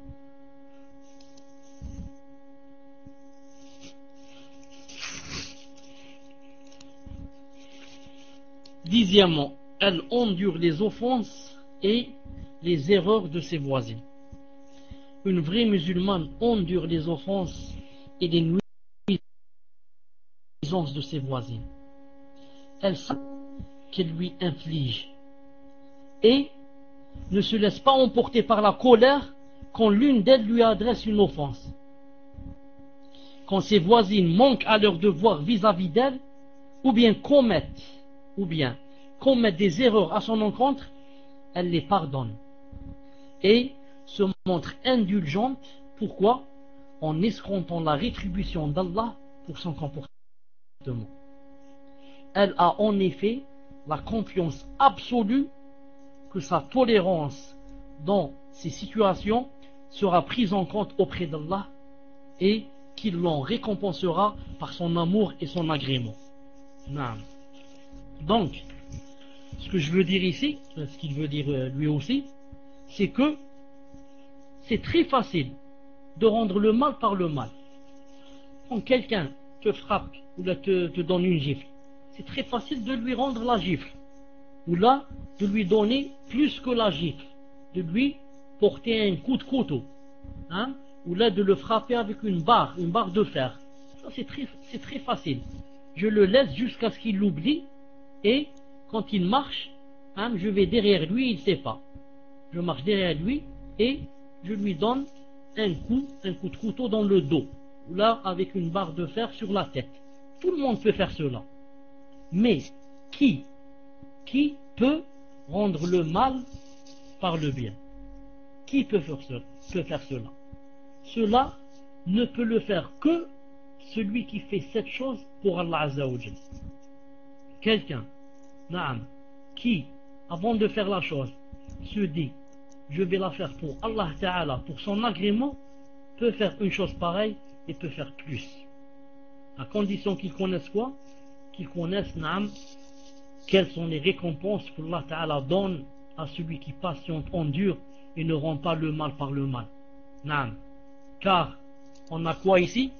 Dixièmement, elle endure les offenses et les erreurs de ses voisins. Une vraie musulmane endure les offenses et les nuisances de ses voisines. Elle sait qu'elle lui inflige et ne se laisse pas emporter par la colère quand l'une d'elles lui adresse une offense. Quand ses voisines manquent à leur devoir vis-à-vis d'elle, ou bien commettent, ou bien commettent des erreurs à son encontre, elle les pardonne et se montre indulgente. Pourquoi? En escomptant la rétribution d'Allah pour son comportement. Elle a en effet la confiance absolue que sa tolérance dans ces situations sera prise en compte auprès d'Allah et qu'il l'en récompensera par son amour et son agrément. Naam. Donc, ce que je veux dire ici, ce qu'il veut dire lui aussi, c'est que c'est très facile de rendre le mal par le mal. Quand quelqu'un te frappe ou te, te donne une gifle, c'est très facile de lui rendre la gifle, ou là, de lui donner plus que la gifle, de lui porter un coup de couteau, hein, ou là de le frapper avec une barre, une barre de fer. Ça c'est très, c'est très facile. Je le laisse jusqu'à ce qu'il l'oublie, et quand il marche, hein, je vais derrière lui, il ne sait pas. Je marche derrière lui et je lui donne un coup, un coup de couteau dans le dos, ou là avec une barre de fer sur la tête. Tout le monde peut faire cela. Mais qui, qui peut rendre le mal par le bien? Qui peut faire cela? Peut faire cela? Cela ne peut le faire que celui qui fait cette chose pour Allah Azza wa Jal. Quelqu'un, naam, qui, avant de faire la chose, se dit, je vais la faire pour Allah Ta'ala, pour son agrément, peut faire une chose pareille et peut faire plus. À condition qu'il connaisse quoi? Qu'il connaisse, naam, quelles sont les récompenses que Allah Ta'ala donne à celui qui patiente, endure et ne rend pas le mal par le mal. Naam. Car, on a quoi ici?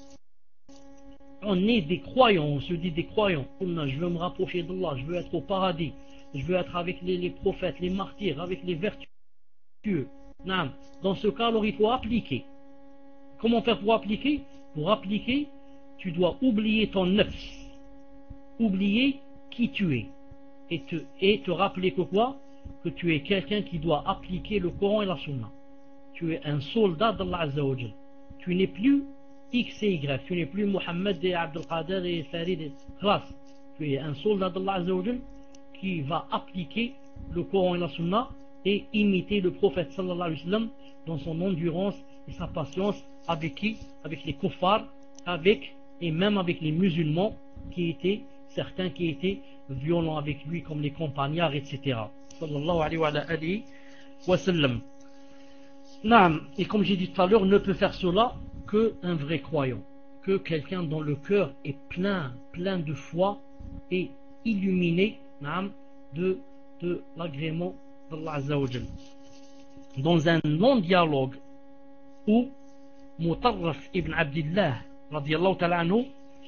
On est des croyants, on se dit des croyants. Je veux me rapprocher d'Allah, je veux être au paradis, je veux être avec les, les prophètes, les martyrs, avec les vertueux. Naam. Dans ce cas, alors il faut appliquer. Comment faire pour appliquer? Pour appliquer, tu dois oublier ton nefs, oublier qui tu es, et te, et te rappeler que quoi? Que tu es quelqu'un qui doit appliquer le Coran et la Sunna. Tu es un soldat d'Allah Azza wa Jal. Tu n'es plus X et Y, tu n'es plus Mohammed et Abdel Qadir et Farid et Khlas. Tu es un soldat d'Allah Azza wa Jal qui va appliquer le Coran et la Sunna et imiter le prophète sallallahu alayhi wa sallam dans son endurance et sa patience avec qui? Avec les kuffars, avec et même avec les musulmans qui étaient, certains qui étaient violents avec lui comme les campagnards, et cetera. Sallallahu alayhi wa alayhi wa sallam. Naam, et comme j'ai dit tout à l'heure, ne peut faire cela qu'un vrai croyant, que quelqu'un dont le cœur est plein, plein de foi et illuminé, naam, de, de l'agrément d'Allah Azza wa Jal. Dans un long dialogue où Mutarraf ibn Abdillah radiyallahu ta'ala anhu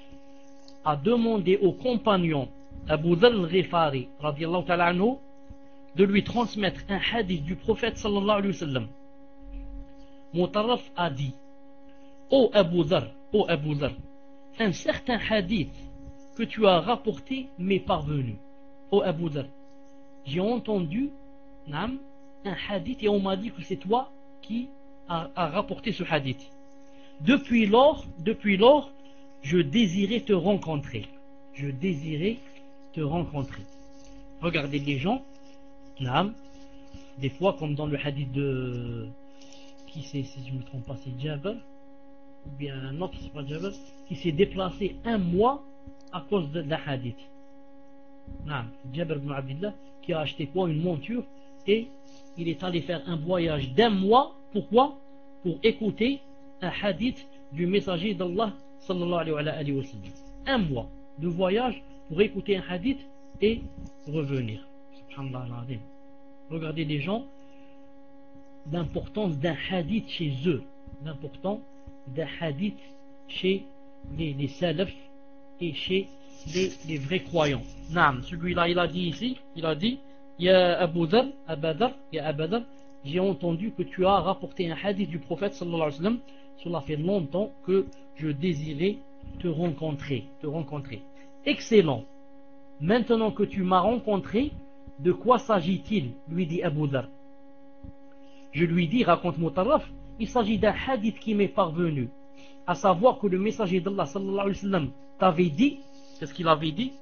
a demandé au compagnon Abu Dharr al-Ghifari radiyallahu ta'ala anhu de lui transmettre un hadith du prophète sallallahu alayhi wa sallam. Mutarraf a dit: Ô Abu Dharr, ô Abu Dharr, un certain hadith que tu as rapporté m'est parvenu. Ô Abu Dharr, j'ai entendu nam, un hadith et on m'a dit que c'est toi qui as a rapporté ce hadith. Depuis lors, depuis lors, je désirais te rencontrer. Je désirais te rencontrer. Regardez les gens, nam, des fois comme dans le hadith de... Qui c'est, si je ne me trompe pas, c'est Jabir, ou bien un autre, c'est pas Jabir, qui s'est déplacé un mois à cause de la hadith. Non, Jabir ibn Abdillah, qui a acheté quoi? Une monture, et il est allé faire un voyage d'un mois. Pourquoi? Pour écouter un hadith du messager d'Allah sallallahu alayhi wa sallam. Un mois de voyage pour écouter un hadith et revenir. Subhanallah al-Azim. Regardez les gens, l'importance d'un hadith chez eux, l'importance d'un hadith chez les, les salafs et chez les, les vrais croyants. Naam, celui-là il a dit ici, il a dit: Ya Abu Dharr, Abu Dharr, Ya Abu Dharr, j'ai entendu que tu as rapporté un hadith du prophète sallallahu alayhi wa sallam. Cela fait longtemps que je désirais te rencontrer, te rencontrer. Excellent. Maintenant que tu m'as rencontré, de quoi s'agit-il? Lui dit Abu Dharr. Je lui dis, raconte Mutarraf, il s'agit d'un hadith qui m'est parvenu, à savoir que le messager d'Allah sallallahu alayhi wa sallam t'avait dit, qu'est-ce qu'il avait dit?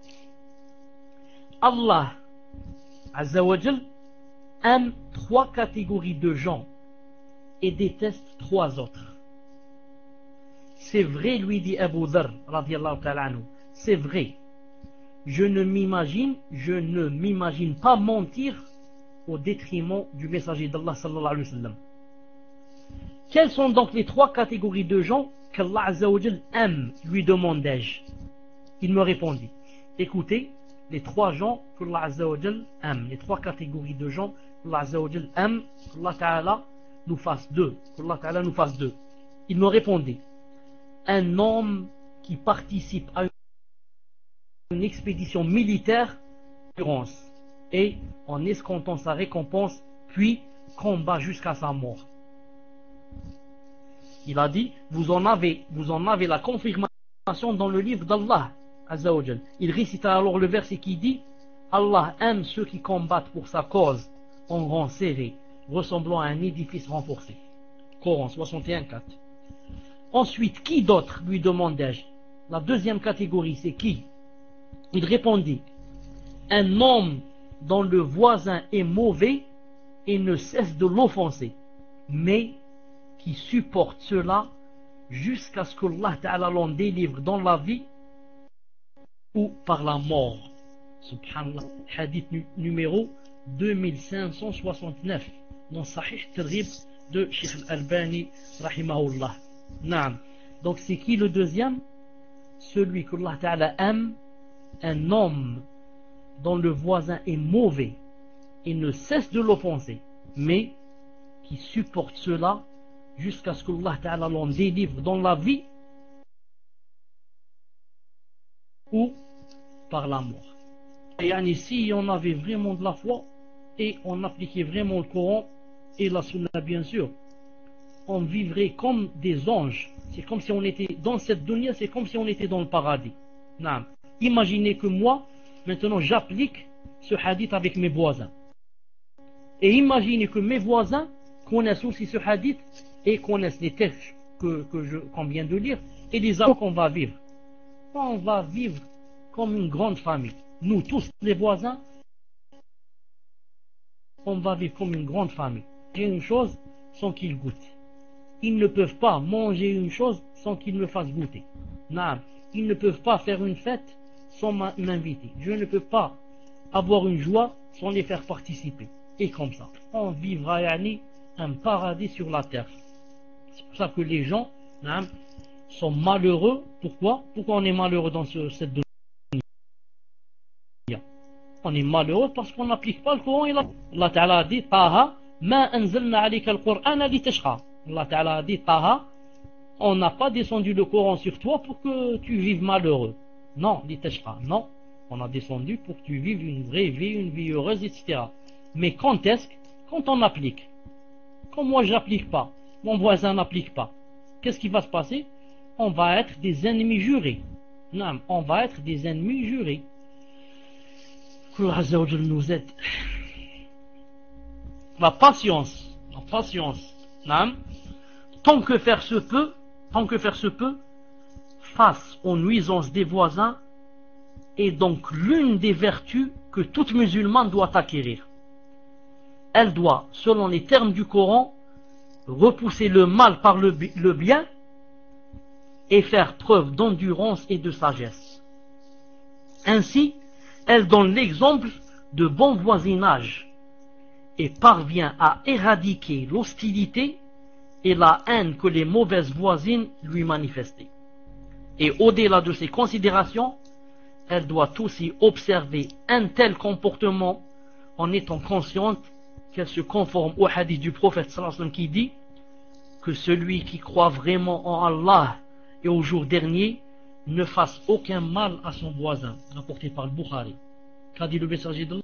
Allah Azza wa Jal aime trois catégories de gens et déteste trois autres. C'est vrai, lui dit Abu Dharr radiyallahu ta'ala anhu, c'est vrai. Je ne m'imagine, je ne m'imagine pas mentir au détriment du messager d'Allah sallallahu alayhi wa sallam. Quelles sont donc les trois catégories de gens qu'Allah Azza wa Jal aime, lui demandai-je. Il me répondit: écoutez, les trois gens qu'Allah Azza wa Jal aime, les trois catégories de gens qu'Allah Azza wa Jal aime, qu'Allah Ta'ala nous fasse deux, qu'Allah Ta'ala nous fasse deux. Il me répondit: un homme qui participe à une expédition militaire et en escomptant sa récompense, puis combat jusqu'à sa mort. Il a dit: vous en avez, vous en avez la confirmation dans le livre d'Allah Azza wa Jal. Il récita alors le verset qui dit: Allah aime ceux qui combattent pour sa cause en rang serré, ressemblant à un édifice renforcé. Coran soixante et un quatre. Ensuite, qui d'autre, lui demandai-je? La deuxième catégorie, c'est qui? Il répondit: un homme dont le voisin est mauvais et ne cesse de l'offenser, mais qui supporte cela jusqu'à ce que Allah Ta'ala l'en délivre dans la vie ou par la mort. Subhanallah. Hadith numéro deux mille cinq cent soixante-neuf dans Sahih Targhib de Sheikh Al-Albani rahimahullah. Naam. Donc c'est qui le deuxième? Celui que Allah Ta'ala aime, un homme dont le voisin est mauvais et ne cesse de l'offenser, mais qui supporte cela jusqu'à ce que Allah Ta'ala l'en délivre dans la vie ou par la mort. Et si on avait vraiment de la foi et on appliquait vraiment le Coran et la Sunna, bien sûr, on vivrait comme des anges. C'est comme si on était dans cette dunya, c'est comme si on était dans le paradis. Non. Imaginez que moi, maintenant, j'applique ce hadith avec mes voisins. Et imaginez que mes voisins connaissent aussi ce hadith et connaissent les textes que, que je, qu'on vient de lire et les actes qu'on va vivre. On va vivre comme une grande famille. Nous tous, les voisins, on va vivre comme une grande famille. J'ai une chose sans qu'ils goûtent. Ils ne peuvent pas manger une chose sans qu'ils me fassent goûter. Non. Ils ne peuvent pas faire une fête sans m'inviter. Je ne peux pas avoir une joie sans les faire participer. Et comme ça, on vivra yani, un paradis sur la terre. C'est pour ça que les gens non, sont malheureux. Pourquoi? Pourquoi on est malheureux dans ce, cette dunya? On est malheureux parce qu'on n'applique pas le Coran. Et Allah Ta'ala a dit Taha, ma anzalna alayka al-Qur'ana li tashqa. Allah Ta'ala a dit Taha, on n'a pas descendu le Coran sur toi pour que tu vives malheureux. Non, li tashqa. Non, on a descendu pour que tu vives une vraie vie, une vie heureuse, et cetera. Mais quand est-ce? Quand on applique. Quand moi je n'applique pas, mon voisin n'applique pas, qu'est-ce qui va se passer? On va être des ennemis jurés. Non, on va être des ennemis jurés. Que Azza wa Jalla nous aide. La patience, la patience. Non? Tant que faire se peut, tant que faire se peut, face aux nuisances des voisins, est donc l'une des vertus que tout musulman doit acquérir. Elle doit, selon les termes du Coran, repousser le mal par le, le bien et faire preuve d'endurance et de sagesse. Ainsi, elle donne l'exemple de bon voisinage et parvient à éradiquer l'hostilité et la haine que les mauvaises voisines lui manifestaient. Et au-delà de ces considérations, elle doit aussi observer un tel comportement en étant consciente qu'elle se conforme au hadith du prophète sallallahu alayhi wa sallam qui dit que celui qui croit vraiment en Allah et au jour dernier ne fasse aucun mal à son voisin, rapporté par le Bukhari. Qu'a dit le messager d'Allah?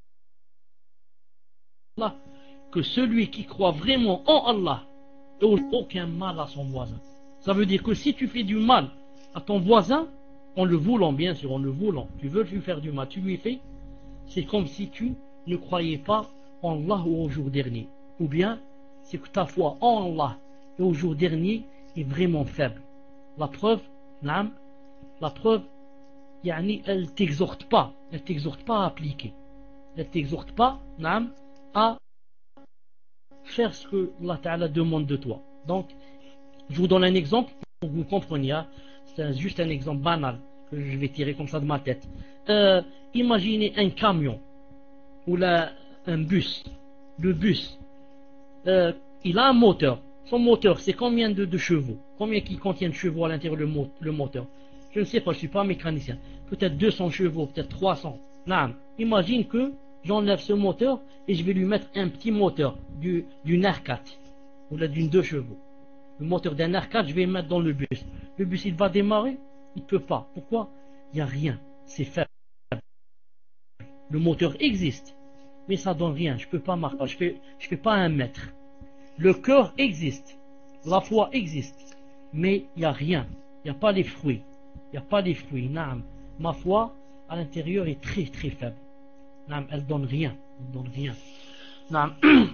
Que celui qui croit vraiment en Allah et aucun mal à son voisin. Ça veut dire que si tu fais du mal à ton voisin, en le voulant, bien sûr, en le voulant, tu veux lui faire du mal, tu lui fais, c'est comme si tu ne croyais pas en Allah ou au jour dernier. Ou bien, c'est que ta foi en Allah et au jour dernier est vraiment faible. La preuve, naam, la preuve, yani, elle t'exhorte pas, elle t'exhorte pas à appliquer. Elle t'exhorte pas, naam, à faire ce que Allah Ta'ala demande de toi. Donc, je vous donne un exemple pour que vous compreniez. Hein. C'est juste un exemple banal que je vais tirer comme ça de ma tête. Euh, imaginez un camion ou la, un bus. Le bus, euh, il a un moteur. Son moteur, c'est combien de, de chevaux? Combien qui contient de chevaux à l'intérieur le, mo le moteur? Je ne sais pas, je ne suis pas mécanicien. Peut-être deux cents chevaux, peut-être trois cents. Non. Imagine que j'enlève ce moteur et je vais lui mettre un petit moteur du, d'une R quatre ou d'une deux chevaux. Le moteur d'un R quatre, je vais le mettre dans le bus. Le bus, il va démarrer? Il ne peut pas. Pourquoi? Il n'y a rien. C'est faible. Le moteur existe, mais ça ne donne rien. Je ne peux pas marcher. Je ne fais, je fais pas un mètre. Le cœur existe. La foi existe. Mais il n'y a rien. Il n'y a pas les fruits. Il n'y a pas les fruits. Naam. Ma foi, à l'intérieur, est très très faible. Naam. Elle ne donne rien. Elle donne rien. Naam.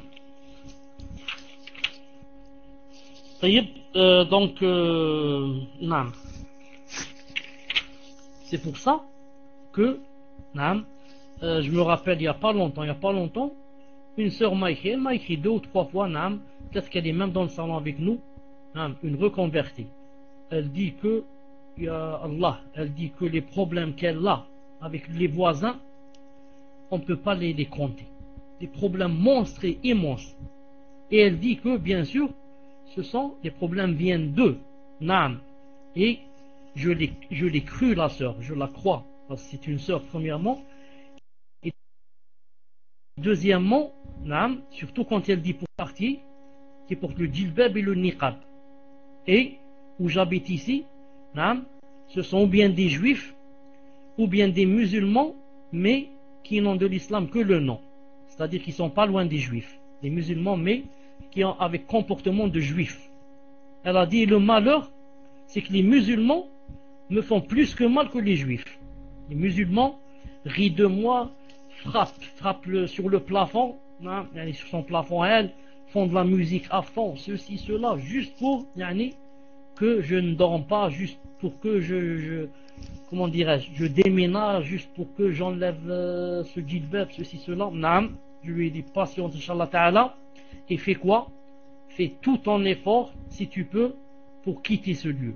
Euh, donc, euh, non. C'est pour ça que, naam, euh, je me rappelle il n'y a pas longtemps, il n'y a pas longtemps, une sœur m'a écrit, elle m'a écrit deux ou trois fois, naam, peut-être qu'elle est même dans le salon avec nous, naam, une reconvertie. Elle dit que, ya Allah, elle dit que les problèmes qu'elle a avec les voisins, on ne peut pas les, les compter. Des problèmes monstres et immenses. Et elle dit que, bien sûr, ce sont, les problèmes viennent d'eux. Naam. Et je l'ai, je l'ai cru, la sœur, je la crois. Parce que c'est une sœur, premièrement. Et deuxièmement, naam, surtout quand elle dit pour partir, qui porte le djilbab et le niqab. Et, où j'habite ici, naam, ce sont ou bien des juifs, ou bien des musulmans, mais qui n'ont de l'islam que le nom. C'est-à-dire qu'ils ne sont pas loin des juifs. Des musulmans, mais qui ont avec comportement de juifs. Elle a dit, le malheur, c'est que les musulmans me font plus que mal que les juifs. Les musulmans rient de moi, frappent, frappent le, sur le plafond, hein, sur son plafond, elle, font de la musique à fond, ceci, cela, juste pour yani, que je ne dorme pas, juste pour que je, je comment dirais-je, je déménage, juste pour que j'enlève euh, ce djilbab, ceci, cela. Naam, je lui ai dit, patiente, Inch'Allah Ta'ala, et fais quoi? Fais tout ton effort, si tu peux, pour quitter ce lieu.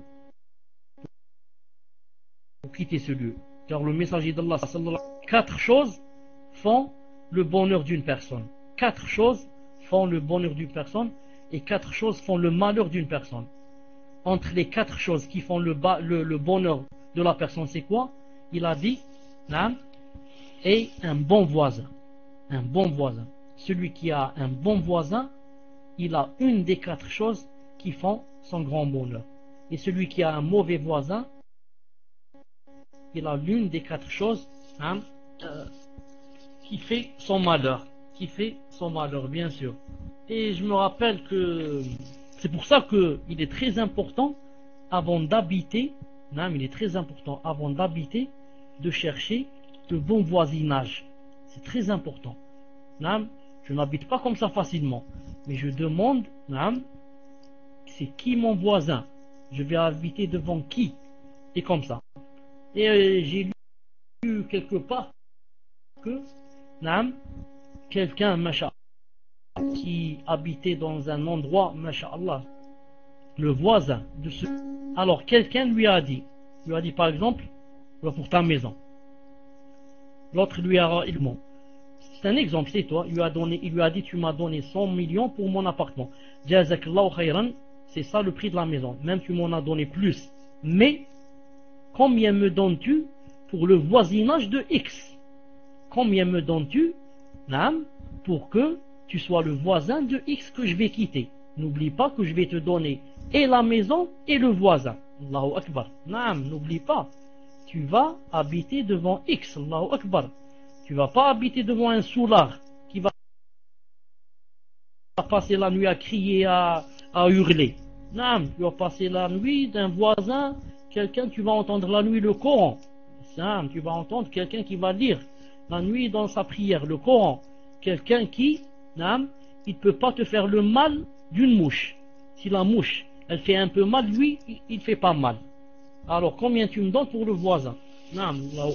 Pour quitter ce lieu. Car le messager d'Allah, quatre choses font le bonheur d'une personne. Quatre choses font le bonheur d'une personne et quatre choses font le malheur d'une personne. Entre les quatre choses qui font le, le, le bonheur de la personne, c'est quoi? Il a dit, hein, et un bon voisin. Un bon voisin. Celui qui a un bon voisin, il a une des quatre choses qui font son grand bonheur. Et celui qui a un mauvais voisin, il a l'une des quatre choses hein, euh, qui fait son malheur. Qui fait son malheur, bien sûr. Et je me rappelle que c'est pour ça qu'il est très important, avant d'habiter, hein, il est très important, avant d'habiter, de chercher de bon voisinage. C'est très important. Hein, je n'habite pas comme ça facilement. Mais je demande, hein, c'est qui mon voisin? Je vais habiter devant qui? Et comme ça. Et euh, j'ai lu quelque part que hein, quelqu'un, masha'Allah, qui habitait dans un endroit, masha'Allah, le voisin de ce... Alors quelqu'un lui a dit, lui a dit par exemple, pour ta maison. L'autre lui a dit, c'est un exemple, c'est toi, il lui a donné, il lui a dit, tu m'as donné cent millions pour mon appartement. Jazakallahu khayran, c'est ça le prix de la maison. Même tu m'en as donné plus. Mais, combien me donnes-tu pour le voisinage de X? Combien me donnes-tu, Naam, pour que tu sois le voisin de X que je vais quitter? N'oublie pas que je vais te donner et la maison et le voisin. Allahu Akbar. Naam, n'oublie pas. Tu vas habiter devant X. Allahu Akbar. Tu vas pas habiter devant un soulard qui va passer la nuit à crier, à, à hurler. Non, tu vas passer la nuit d'un voisin, quelqu'un, tu vas entendre la nuit le Coran. Non, tu vas entendre quelqu'un qui va lire la nuit dans sa prière le Coran. Quelqu'un qui, non, il ne peut pas te faire le mal d'une mouche. Si la mouche, elle fait un peu mal, lui, il ne fait pas mal. Alors, combien tu me donnes pour le voisin? Non,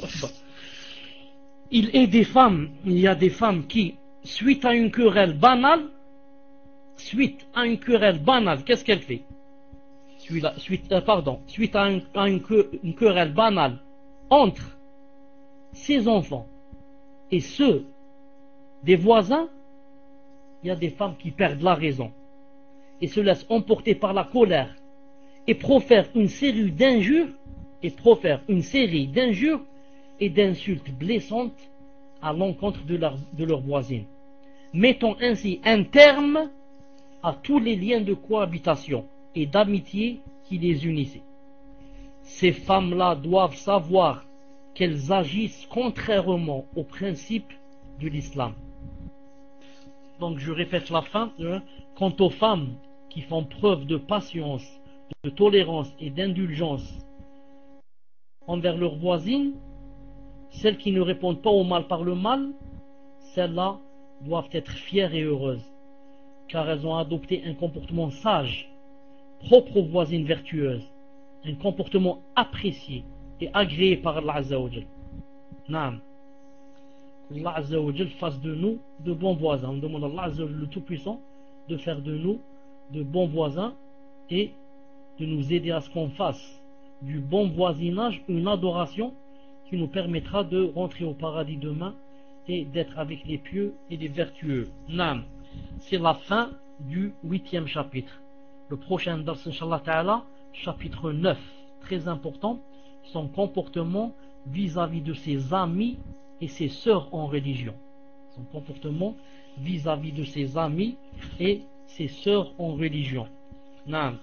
il est des femmes, il y a des femmes qui, suite à une querelle banale, suite à une querelle banale, qu'est-ce qu'elle fait? Suite, à, suite, euh, pardon, suite à, un, à une, une querelle banale entre ses enfants et ceux des voisins, il y a des femmes qui perdent la raison et se laissent emporter par la colère et profèrent une série d'injures et profèrent une série d'injures et d'insultes blessantes à l'encontre de leur, de leur voisine, mettant ainsi un terme à tous les liens de cohabitation et d'amitié qui les unissaient. Ces femmes-là doivent savoir qu'elles agissent contrairement aux principes de l'islam. Donc je répète la fin. Quant aux femmes qui font preuve de patience, de tolérance et d'indulgence envers leurs voisines, celles qui ne répondent pas au mal par le mal, celles-là doivent être fières et heureuses, car elles ont adopté un comportement sage, propre aux voisines vertueuses, un comportement apprécié et agréé par Allah Azza wa Jal. Naam. Allah Azza wa Jal fasse de nous de bons voisins. On demande à Allah Azza wa Jal, le Tout-Puissant, de faire de nous de bons voisins et de nous aider à ce qu'on fasse du bon voisinage une adoration qui nous permettra de rentrer au paradis demain et d'être avec les pieux et les vertueux. Naam. C'est la fin du huitième chapitre. Le prochain dars, Inch'Allah Ta'ala, chapitre neuf, très important, son comportement vis-à-vis de ses amis et ses sœurs en religion. Son comportement vis-à-vis de ses amis et ses sœurs en religion. Naam.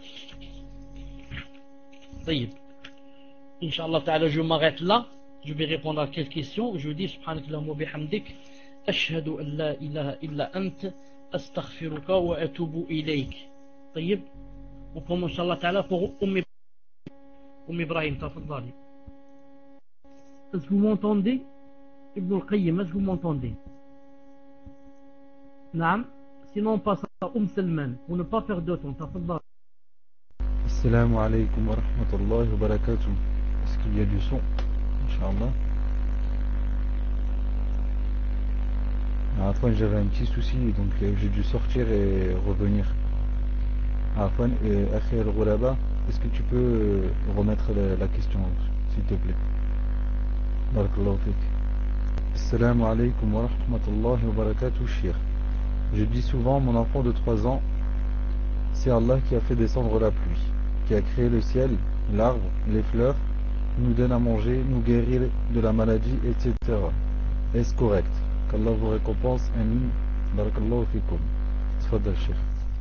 Taïb. Inch'Allah Ta'ala, je m'arrête là. Je vais répondre à quelques questions. Je dis subhanakallah wa bihamdik. Ashhadu an la ilaha illa ant. Astaghfiruka wa atubu ilayk. Taïb. On commence Inch'Allah Ta'ala pour Umm Ibrahim. Tafadali. Est-ce que vous m'entendez? Ibn al-Qayyim, est-ce que vous m'entendez? Naam. Sinon on passe à Umm Salman pour ne pas faire de temps. Tafadali. Assalamu alaikum wa rahmatullahi wa barakatuh. Est-ce qu'il y a du son? Inch'Allah. Afwan, j'avais un petit souci, donc euh, j'ai dû sortir et revenir. Afwan, et Akhi al-Ghulaba, est-ce que tu peux euh, remettre la, la question, s'il te plaît? Barakallahu fik. Assalamu alaikum wa rahmatullahi wa barakatuh, Shir. Je dis souvent, mon enfant de trois ans, c'est Allah qui a fait descendre la pluie, qui a créé le ciel, l'arbre, les fleurs, nous donne à manger, nous guérit de la maladie, et cetera. Est-ce correct? Qu'Allah vous récompense. Amin. Barakallahu fikum. Tfadal, Cheikh.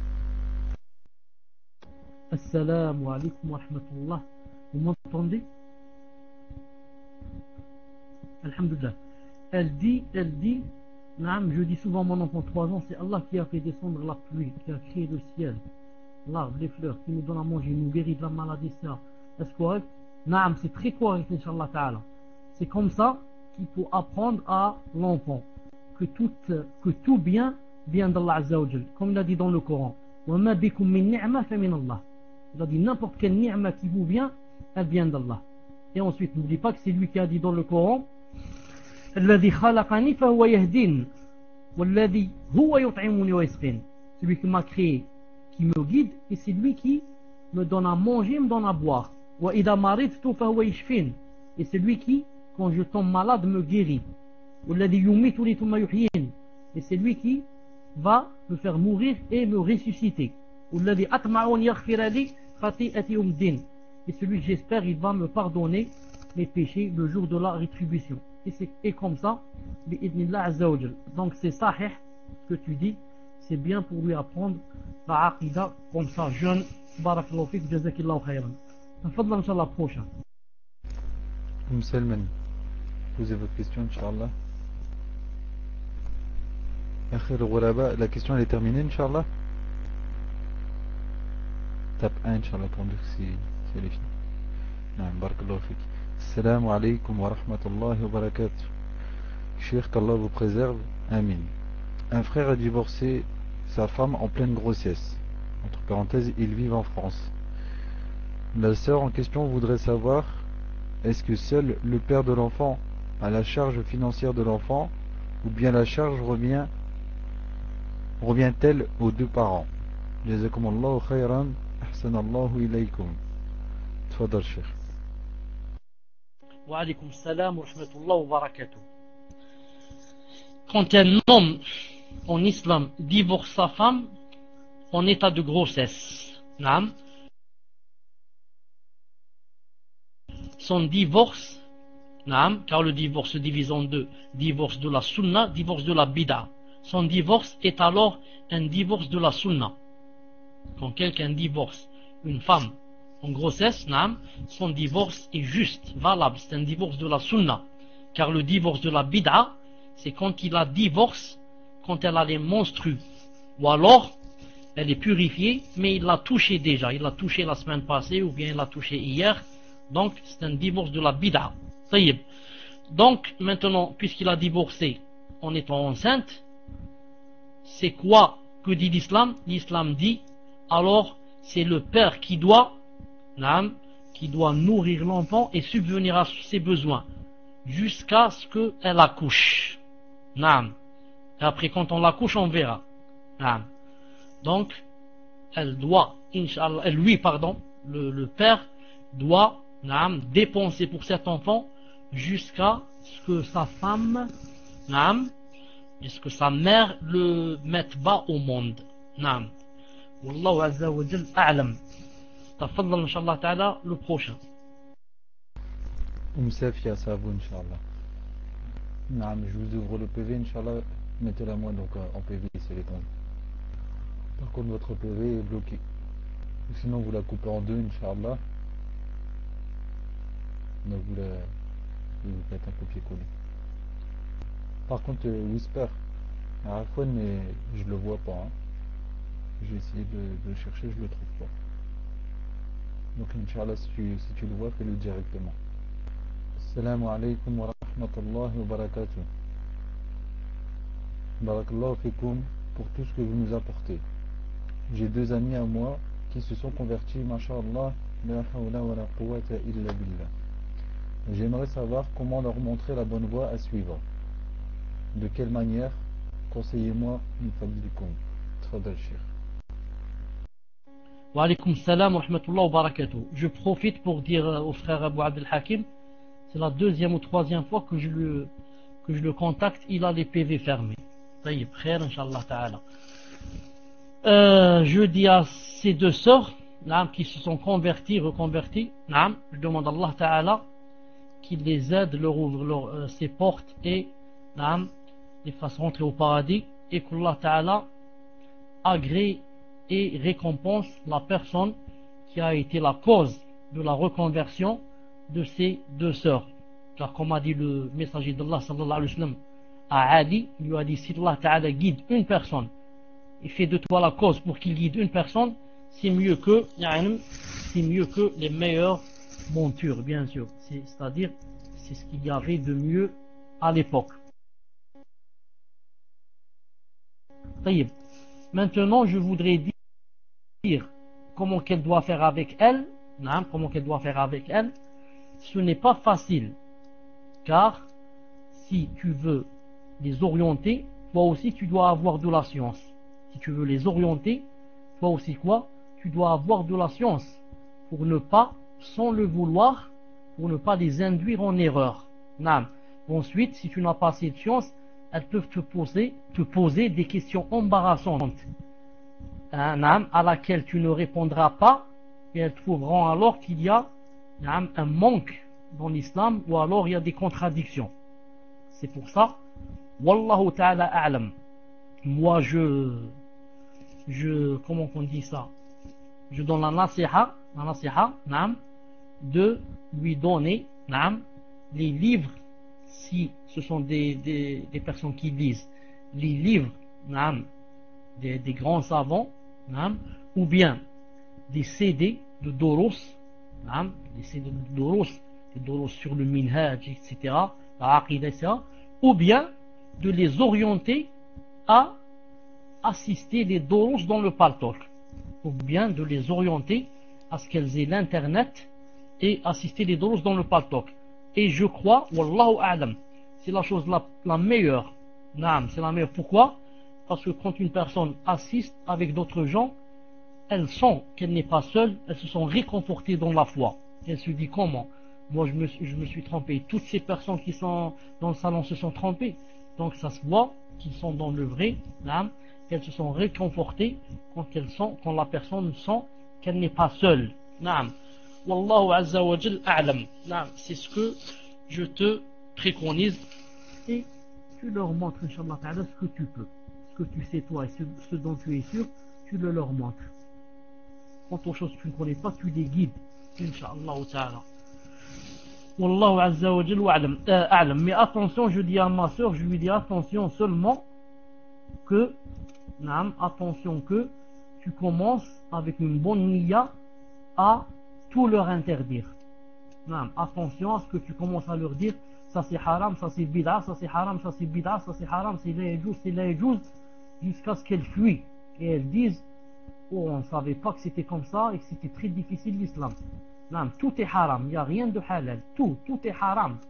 Assalamu alaikum wa rahmatullah. Vous m'entendez? Alhamdulillah. Elle dit, elle dit, naam, je dis souvent mon enfant trois ans, c'est Allah qui a fait descendre la pluie, qui a créé le ciel, l'arbre, les fleurs, qui nous donne à manger, nous guérit de la maladie, et cetera. Est-ce correct? Naam, c'est très correct, Inch'Allah Ta'ala. C'est comme ça qu'il faut apprendre à l'enfant que tout, que tout bien vient d'Allah Azza wa Jal. Comme il a dit dans le Coran, وَمَا بِكُم مِّن نِعْمَةٍ فَمِنَ اللَّهِ. Il a dit n'importe quelle ni'ma qui vous vient, elle vient d'Allah. Et ensuite, n'oublie pas que c'est lui qui a dit dans le Coran, الذي خلقني فهو يهدين والذي هو يطعمني ويسقين. Celui qui m'a créé, qui me guide, et c'est lui qui me donne à manger, me donne à boire. وإذا مرضت فهو يشفين. Et c'est lui qui, quand je tombe malade, me guérit. والذي يميتني ثم يحيين. Et c'est lui qui va me faire mourir et me ressusciter. والذي أطمع أن يغفر لي خطيئتي يوم الدين. Et celui que j'espère, il va me pardonner mes péchés le jour de la rétribution. Et c'est et comme ça, bi'idnillah azza wa jal. Donc c'est sahih ce que tu dis, c'est bien pour lui apprendre la aqidah comme ça, jeune. Barakallahu fik, jazakillahu khayran. Tafadhal, Inch'Allah, prochain. Umm Salman, posez votre question, Inch'Allah. Akhi al-Ghulaba, la question elle est terminée, Inch'Allah. Tape un, Inch'Allah, pour dire si, si elle est finie. Naam, barakallahu fik. Assalamu alaikum wa rahmatullahi wa barakatuh. Cheikh, qu'Allah vous préserve. Amin. Un frère a divorcé sa femme en pleine grossesse. Entre parenthèses, ils vivent en France. La sœur en question voudrait savoir, est-ce que seul le père de l'enfant a la charge financière de l'enfant, ou bien la charge revient revient-elle aux deux parents? Jazakumullahu khayran, ahsanallahu ilaykum. Tfadal, Cheikh. Wa alaykum salam wa rahmatullahi wa barakatuh. Quand un homme en islam divorce sa femme en état de grossesse, naam, son divorce, naam, car le divorce se divise en deux, divorce de la sunna, divorce de la bid'a. Son divorce est alors un divorce de la sunna. Quand quelqu'un divorce une femme en grossesse, naam, son divorce est juste, valable, c'est un divorce de la sunna. Car le divorce de la bid'a, c'est quand il la divorce, quand elle a les menstrues, ou alors elle est purifiée, mais il l'a touchée déjà, il l'a touchée la semaine passée, ou bien il l'a touchée hier, donc c'est un divorce de la bid'a. Taïb. Donc maintenant, puisqu'il a divorcé en étant enceinte, c'est quoi que dit l'islam? L'islam dit, alors c'est le père qui doit, naam, qui doit nourrir l'enfant et subvenir à ses besoins. jusqu'à ce qu'elle accouche. Naam. Et après, quand on l'accouche, on verra. Naam. Donc, elle doit, Inch'Allah, lui, pardon, le, le père doit naam, dépenser pour cet enfant jusqu'à ce que sa femme, naam, et ce que sa mère le mette bas au monde. Naam. Wallahu azza wa jal a'lam. Tafaddal, Inch'Allah ta'ala, le prochain. Oumsafia, ça vous, Inch'Allah. Naam, je vous ouvre le P V, Inch'Allah, mettez-la moi donc en P V, c'est les temps. Par contre, votre P V est bloqué. Sinon, vous la coupez en deux, Inch'Allah. Donc, vous, la, vous faites un copier-coller. Par contre, euh, Whisper, à la fois, mais je le vois pas. Hein. J'ai essayé de, de le chercher, je le trouve pas. Donc, Inch'Allah, si tu, si tu le vois, fais-le directement. Assalamu alaikum wa rahmatullahi wa barakatuh. Barakallahu fikoum pour tout ce que vous nous apportez. J'ai deux amis à moi qui se sont convertis, masha'Allah, la hawla wa la quwwata illa billah. J'aimerais savoir comment leur montrer la bonne voie à suivre. De quelle manière? Conseillez-moi, min fadlikum. Tfadal Cheikh. Wa alaykum salam wa rahmatullahi wa barakatuh. Je profite pour dire au frère Abou Abdel Hakim, c'est la deuxième ou troisième fois que je le, que je le contacte, il a les P V fermés. Taïb, khair, Inch'Allah ta'ala. Euh, je dis à ces deux sœurs naam, qui se sont converties, reconverties, naam, je demande à Allah ta'ala qu'il les aide, leur ouvre leur, euh, ses portes et naam, les fasse rentrer au paradis et qu'Allah ta'ala agrée et récompense la personne qui a été la cause de la reconversion de ces deux sœurs. Car comme a dit le messager d'Allah sallallahu alayhi wa sallam à Ali, il lui a dit si Allah ta'ala guide une personne et fait de toi la cause pour qu'il guide une personne, c'est mieux que c'est mieux que les meilleures montures, bien sûr. C'est-à-dire, c'est ce qu'il y avait de mieux à l'époque. Maintenant, je voudrais dire comment qu'elle doit faire avec elle. Non, comment qu'elle doit faire avec elle. Ce n'est pas facile, car si tu veux les orienter, toi aussi tu dois avoir de la science. Si tu veux les orienter, toi aussi quoi? Tu dois avoir de la science pour ne pas, sans le vouloir, pour ne pas les induire en erreur. Non. Ensuite, si tu n'as pas assez de science, elles peuvent te poser, te poser des questions embarrassantes, hein, à laquelle tu ne répondras pas, et elles trouveront alors qu'il y a hein, un manque dans l'islam, ou alors il y a des contradictions. C'est pour ça, Wallahu ta'ala a'lam. Moi, je, je, comment on dit ça? Je donne la nasiha, la nasiha, naam, de lui donner, naam, les livres, si ce sont des, des, des personnes qui lisent, les livres, naam, des, des grands savants, naam, ou bien des C D de Doros, naam, des C D de Doros, des Doros sur le Minhaj, et cetera, la Aqidah, et cetera, ou bien de les orienter à assister les Doros dans le Paltalk, ou bien de les orienter à ce qu'elles aient l'internet et assister les Doros dans le Paltalk. Et je crois, Wallahu a'lam, c'est la chose la, la meilleure. Naam, c'est la meilleure. Pourquoi? Parce que quand une personne assiste avec d'autres gens, elles sent qu'elle n'est pas seule, elles se sont réconfortées dans la foi. Elle se dit comment? Moi je me, je me suis trompé, toutes ces personnes qui sont dans le salon se sont trompées. Donc ça se voit qu'ils sont dans le vrai, naam, qu'elles se sont réconfortées quand, elles sont, quand la personne sent qu'elle n'est pas seule. Naam. Wallahu azza wa jal a'lam. Naam. C'est ce que je te préconise. Et tu leur montres, Inch'Allah ta'ala, ce que tu peux. Ce que tu sais toi et ce, ce dont tu es sûr, tu le leur montres. Quant aux choses que tu ne connais pas, tu les guides. Inch'Allah ta'ala. Wallahu azza wa jal wa'alam. Euh, a'lam. Mais attention, je dis à ma soeur, je lui dis attention seulement que, naam, attention que tu commences avec une bonne niya à tout leur interdire. Naam, attention à ce que tu commences à leur dire, ça c'est haram, ça c'est bid'a, ça c'est haram, ça c'est bid'a, ça c'est haram, c'est la yajouz, c'est la yajouz, jusqu'à ce qu'elles fuient et elles disent, oh on ne savait pas que c'était comme ça et que c'était très difficile l'islam. Naam, tout est haram, il n'y a rien de halal, tout, tout est haram.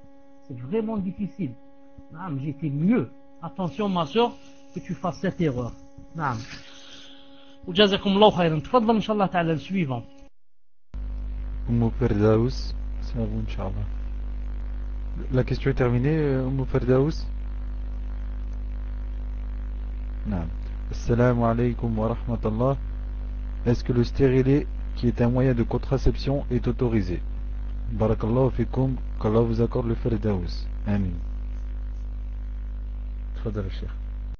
c'est vraiment difficile. Naam, j'étais mieux. Attention ma soeur, que tu fasses cette erreur. Naam. وجزاكم الله خيرا. تفضل إن شاء الله تعالى le suivant. Umm Firdaus, c'est à vous, Inch'Allah. La question est terminée, Umm Firdaus. Naam. Assalamu alaikum wa rahmatullah. Est-ce que le stérilet, qui est un moyen de contraception, est autorisé? Barakallahu fikum, qu'Allah vous accorde le Firdaus. Amin. Tfadal Cheikh.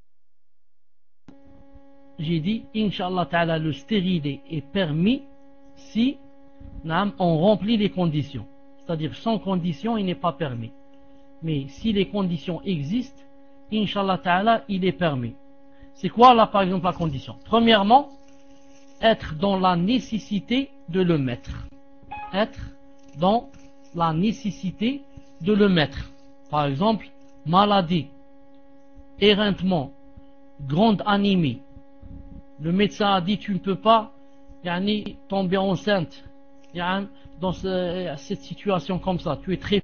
J'ai dit, Inch'Allah ta'ala, le stérilet est permis si naam, on remplit les conditions. C'est-à-dire, sans condition, il n'est pas permis. Mais si les conditions existent, Inch'Allah ta'ala, il est permis. C'est quoi là, par exemple, la condition? Premièrement, être dans la nécessité de le mettre. Être dans la nécessité de le mettre. Par exemple, maladie, éreintement, grande anémie. Le médecin a dit tu ne peux pas yani, tomber enceinte yani, dans ce, cette situation comme ça. Tu es très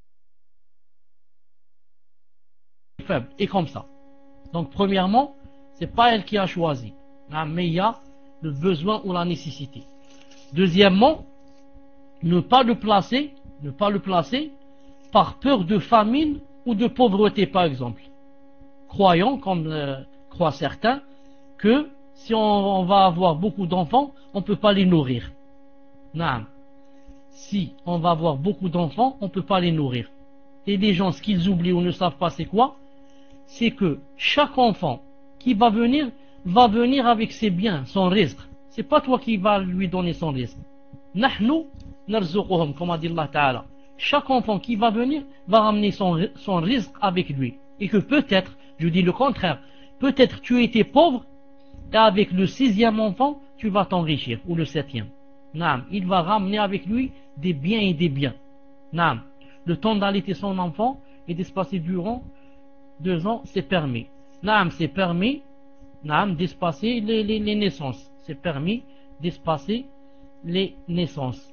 faible et comme ça. Donc premièrement, c'est pas elle qui a choisi, mais il y a le besoin ou la nécessité. Deuxièmement, ne pas le placer, ne pas le placer par peur de famine ou de pauvreté par exemple. Croyant, comme euh, croient certains, que si on, on va avoir beaucoup d'enfants, on ne peut pas les nourrir. Non. Si on va avoir beaucoup d'enfants, on ne peut pas les nourrir. Et les gens, ce qu'ils oublient ou ne savent pas c'est quoi? C'est que chaque enfant qui va venir, va venir avec ses biens, son rizq. C'est pas toi qui vas lui donner son rizq. Nahnu narzuquhum, comme a dit Allah Ta'ala. Chaque enfant qui va venir va ramener son, son rizq avec lui. Et que peut-être, je dis le contraire, peut-être tu étais pauvre, et avec le sixième enfant, tu vas t'enrichir, ou le septième. Naam, il va ramener avec lui des biens et des biens. Naam, le temps d'allaiter son enfant et d'espacer durant deux ans, c'est permis. Naam, c'est permis, naam, d'espacer les, les, les naissances. C'est permis d'espacer les naissances.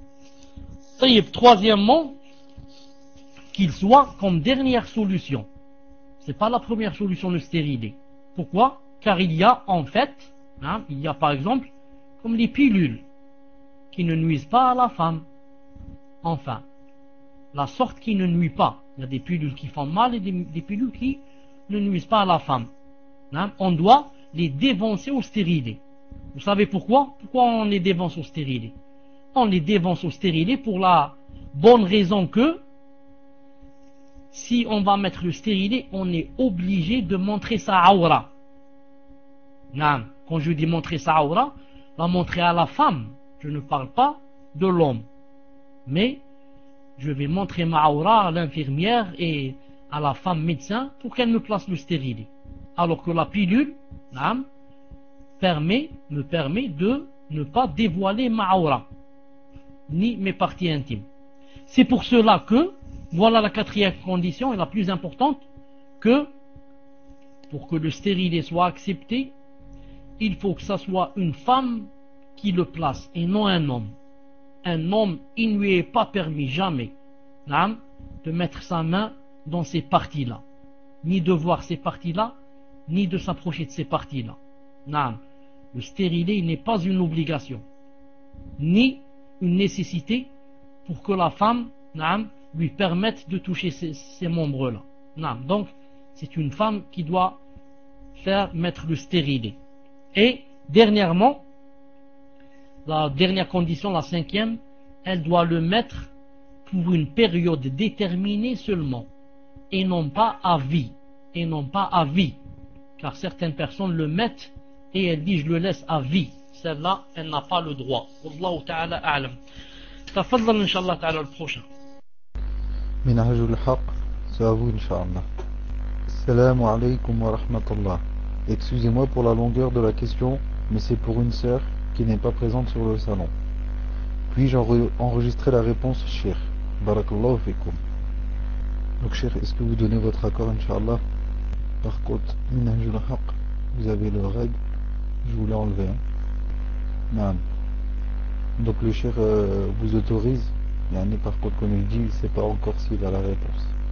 Troisièmement, qu'il soit comme dernière solution. C'est pas la première solution de stérilet. Pourquoi? Car il y a en fait, hein, il y a par exemple comme les pilules qui ne nuisent pas à la femme. Enfin, la sorte qui ne nuit pas. Il y a des pilules qui font mal et des, des pilules qui ne nuisent pas à la femme. Hein, on doit les dévancer au stérilet. Vous savez pourquoi? Pourquoi on les dévance au stérilet? On les dévance au stérilet pour la bonne raison que si on va mettre le stérilet, on est obligé de montrer sa aura. Non, quand je dis montrer sa aura, la montrer à la femme. Je ne parle pas de l'homme. Mais je vais montrer ma aura à l'infirmière et à la femme médecin pour qu'elle me place le stérilet. Alors que la pilule, non, permet, me permet de ne pas dévoiler ma aura, ni mes parties intimes. C'est pour cela que, voilà la quatrième condition et la plus importante, que pour que le stérilet soit accepté, il faut que ça soit une femme qui le place et non un homme. Un homme, il ne lui est pas permis jamais hein, de mettre sa main dans ces parties-là, ni de voir ces parties-là, ni de s'approcher de ces parties-là. Non. Le stérilet n'est pas une obligation, ni une nécessité pour que la femme non, lui permette de toucher ces, ces membres-là. Non. Donc, c'est une femme qui doit faire mettre le stérilet. Et, dernièrement, la dernière condition, la cinquième, elle doit le mettre pour une période déterminée seulement, et non pas à vie, et non pas à vie, car certaines personnes le mettent et elles disent je le laisse à vie. Celle-là, elle n'a pas le droit. Wallahu ta'ala a'lam. Tafadhal inshallah ta'ala le prochain. Minhajul haq, c'est à vous inshallah. Assalamu alaikum wa rahmatullah. Excusez-moi pour la longueur de la question, mais c'est pour une sœur qui n'est pas présente sur le salon. Puis-je enregistrer la réponse, Cheikh? Barakallahu fikum. Donc, Cheikh, est-ce que vous donnez votre accord, Inch'Allah? Par contre, Minhajul haq, vous avez le règle, je vous l'ai enlevé. Hein. Non. Donc, le Cheikh euh, vous autorise, mais par contre, comme il dit, il ne sait pas encore s'il a la réponse.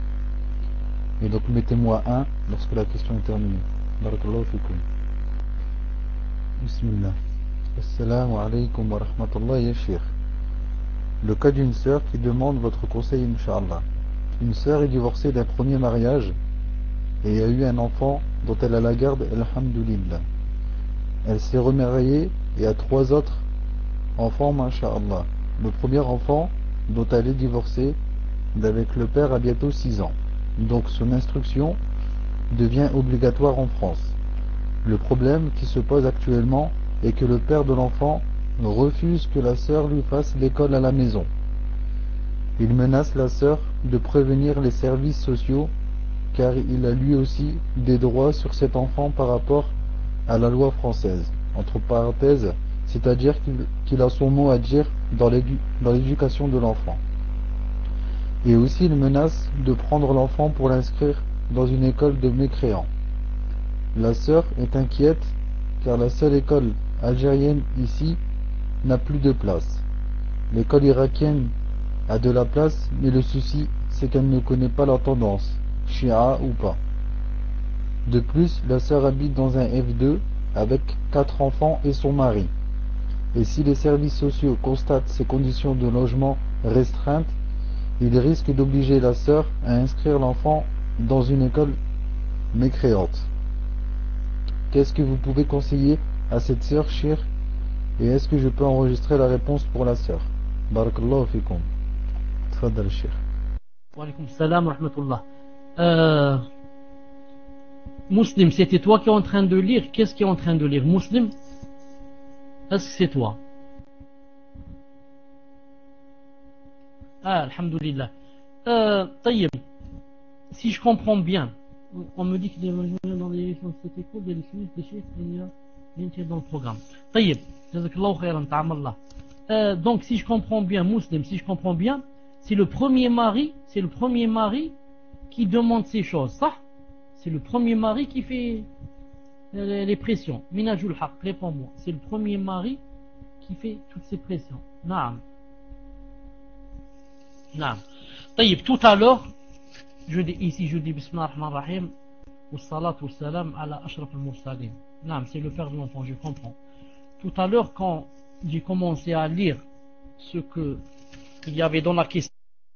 Et donc mettez-moi un lorsque la question est terminée. Barakallahu fikum. Bismillah. Assalamu alaikum wa rahmatullahi ya Sheikh. Le cas d'une sœur qui demande votre conseil, Inch'Allah. Une sœur est divorcée d'un premier mariage et a eu un enfant dont elle a la garde, alhamdulillah. Elle s'est remariée et a trois autres enfants, masha'Allah. Le premier enfant dont elle est divorcée d'avec le père a bientôt six ans. Donc son instruction devient obligatoire en France. Le problème qui se pose actuellement est que le père de l'enfant refuse que la sœur lui fasse l'école à la maison. Il menace la sœur de prévenir les services sociaux car il a lui aussi des droits sur cet enfant par rapport à la loi française. Entre parenthèses, c'est-à-dire qu'il qu'il a son mot à dire dans l'éducation de l'enfant. Et aussi il menace de prendre l'enfant pour l'inscrire dans une école de mécréants. La sœur est inquiète car la seule école algérienne ici n'a plus de place. L'école irakienne a de la place, mais le souci c'est qu'elle ne connaît pas la tendance, Shia ou pas. De plus, la sœur habite dans un F deux avec quatre enfants et son mari. Et si les services sociaux constatent ces conditions de logement restreintes, ils risquent d'obliger la sœur à inscrire l'enfant dans une école mécréante. Qu'est-ce que vous pouvez conseiller à cette sœur, Cheikh? Et est-ce que je peux enregistrer la réponse pour la sœur? Barakallahu fikum. Tfaddal, Cheikh. Wa alaykum salam wa rahmatullah. Euh, Muslim, c'était toi qui es en train de lire. Qu'est-ce qui est en train de lire? Muslim? Est-ce que c'est toi? Ah, alhamdulillah. Euh, taïeb. Si je comprends bien, on me dit qu'il y a dans les dans cette école, il y a des choses, des choses, il y a bien dans le programme. Taïeb. Jazakallahu khairan, ta'amallah. Euh, donc, si je comprends bien, Muslim, si je comprends bien, c'est le premier mari, c'est le premier mari qui demande ces choses, ça? C'est le premier mari qui fait les pressions. Minajul haq, réponds-moi. C'est le premier mari qui fait toutes ces pressions. Naam. Naam. Taïb, tout à l'heure, je dis ici, je dis Bismillah ar-Rahman ar-Rahim, wa salatu wa salam ala ashraf al-mursalin. Naam, c'est le père de l'enfant, je comprends. Tout à l'heure, quand j'ai commencé à lire ce que il y avait dans la question,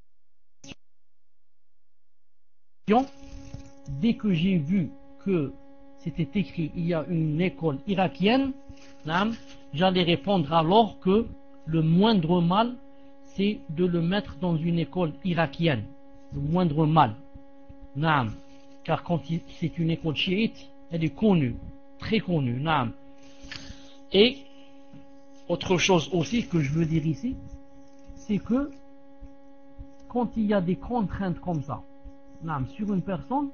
dès que j'ai vu que c'était écrit il y a une école irakienne, j'allais répondre alors que le moindre mal c'est de le mettre dans une école irakienne, le moindre mal, car quand c'est une école chiite, elle est connue, très connue. Et autre chose aussi que je veux dire ici, c'est que quand il y a des contraintes comme ça sur une personne,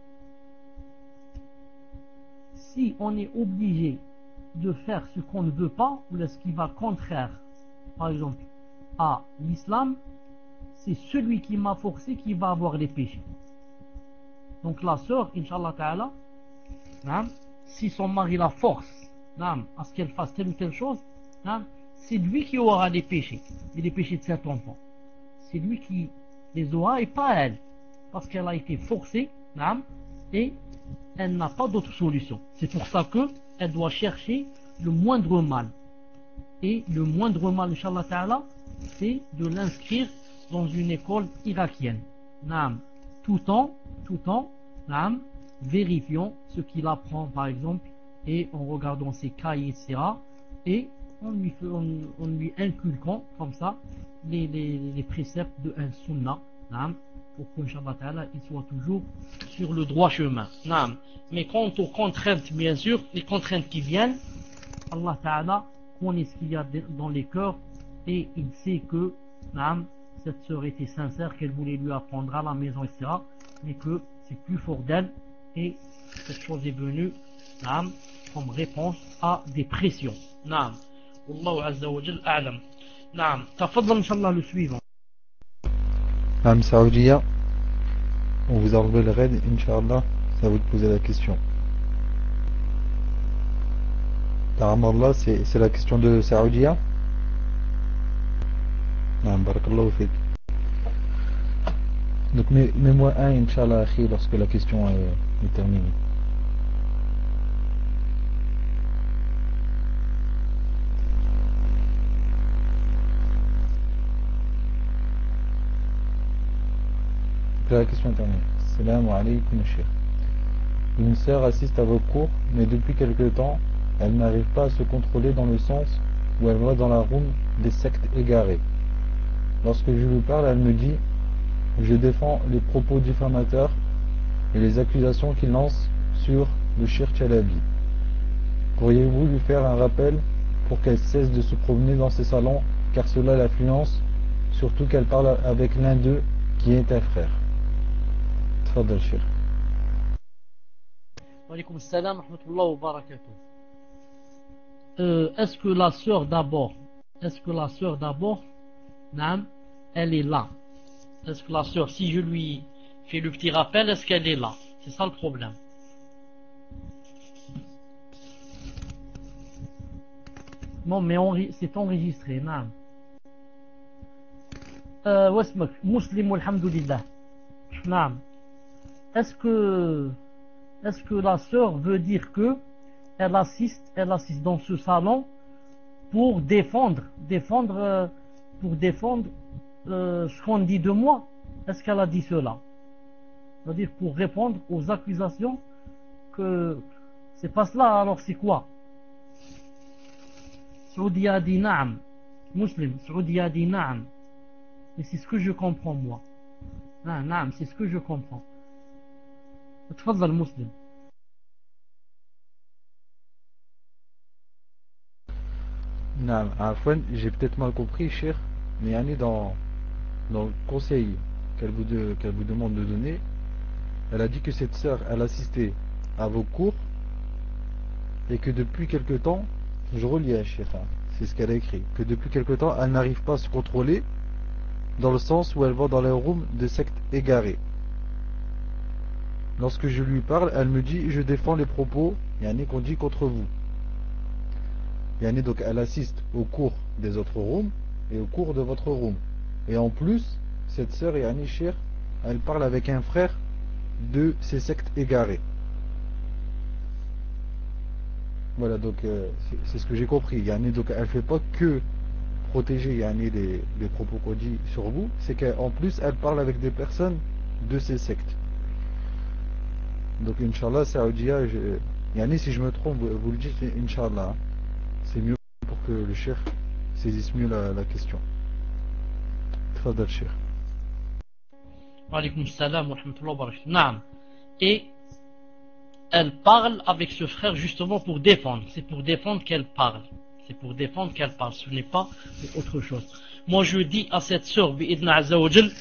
si on est obligé de faire ce qu'on ne veut pas, ou ce qui va contraire, par exemple, à l'islam, c'est celui qui m'a forcé qui va avoir les péchés. Donc la sœur, Inch'Allah Ta'ala, si son mari la force à ce qu'elle fasse telle ou telle chose, c'est lui qui aura les péchés, et les péchés de cet enfant. C'est lui qui les aura et pas elle, parce qu'elle a été forcée, et elle n'a pas d'autre solution. C'est pour ça qu'elle doit chercher le moindre mal. Et le moindre mal, Inch'Allah Ta'ala, c'est de l'inscrire dans une école irakienne. Tout en, tout en vérifiant ce qu'il apprend, par exemple, et en regardant ses cahiers, et cetera. Et en lui, en, en lui inculquant, comme ça, les, les, les préceptes de un sunnah, pour qu'Inch'Allah Ta'ala il soit toujours sur le droit chemin. Mais quant aux contraintes, bien sûr, les contraintes qui viennent, Allah Ta'ala connaît ce qu'il y a dans les cœurs et il sait que cette sœur était sincère, qu'elle voulait lui apprendre à la maison, et cetera. Mais que c'est plus fort d'elle et cette chose est venue comme réponse à des pressions. Naam. Wallahu Azza wa Jal a'lam. Naam. Tafaddal Inch'Allah le suivant. Am Saoudia, on vous a enlevé le raid, Inch'Allah, c'est à vous de poser la question. Ta'amallah, c'est la question de Saoudia. Naam, barakallahu fik. Donc mets- mets-moi un, Inch'Allah, akhi, lorsque la question est, est terminée. Donc là, la question est terminée. Salam alaykoum, cheikh. Une sœur assiste à vos cours, mais depuis quelque temps, elle n'arrive pas à se contrôler dans le sens où elle va dans la roue des sectes égarées. Lorsque je lui parle, elle me dit « Je défends les propos diffamateurs et les accusations qu'il lance sur le Shir Chalabi. Pourriez-vous lui faire un rappel pour qu'elle cesse de se promener dans ces salons, car cela l'influence, surtout qu'elle parle avec l'un d'eux qui est un frère. » Tfadal, Shir. Wa alaykoum assalam wa rahmatullahi wa barakatuh. Euh, est-ce que la sœur d'abord, est-ce que la sœur d'abord, Naam, elle est là? Est-ce que la sœur, si je lui fais le petit rappel, est-ce qu'elle est là? C'est ça le problème. Non, mais enri- c'est enregistré, Naam. Euh, Wasmak, Muslim, alhamdulillah. Naam. Est-ce que, est-ce que la sœur veut dire que elle assiste, elle assiste dans ce salon pour défendre, défendre, euh, pour défendre euh, ce qu'on dit de moi? Est-ce qu'elle a dit cela? C'est-à-dire pour répondre aux accusations que c'est pas cela, alors c'est quoi? Saoudi a dit naam. Muslim, Saoudi a dit naam. Mais c'est ce que je comprends moi. Ah, naam, c'est ce que je comprends. تفضل Muslim. Non, Afwan, j'ai peut-être mal compris, cher, mais Annie, dans, dans le conseil qu'elle vous, de- qu'elle vous demande de donner, elle a dit que cette sœur, elle assistait à vos cours et que depuis quelque temps, je relis à cher, hein, c'est ce qu'elle a écrit, que depuis quelque temps, elle n'arrive pas à se contrôler dans le sens où elle va dans les rooms de sectes égarées. Lorsque je lui parle, elle me dit je défends les propos yani, qu'on dit contre vous. Yani, donc elle assiste au cours des autres rooms et au cours de votre room. Et en plus, cette sœur yani, Shir, elle parle avec un frère de ces sectes égarées. Voilà, donc euh, c'est, c'est ce que j'ai compris. Yani, donc elle ne fait pas que protéger yani, les, les propos qu'on dit sur vous, c'est qu'en plus elle parle avec des personnes de ces sectes. Donc, Inch'Allah, Saoudia, je... yani, si je me trompe, vous, vous le dites, Inch'Allah. C'est mieux pour que le cheikh saisisse mieux la, la question. Tfadal, cheikh. Wa alaykoum salam wa rahmatullahi wa barakatuh. Naam. Et elle parle avec ce frère justement pour défendre. C'est pour défendre qu'elle parle. C'est pour défendre qu'elle parle. Ce n'est pas autre chose. Moi, je dis à cette sœur, bi'idna azza wa jal,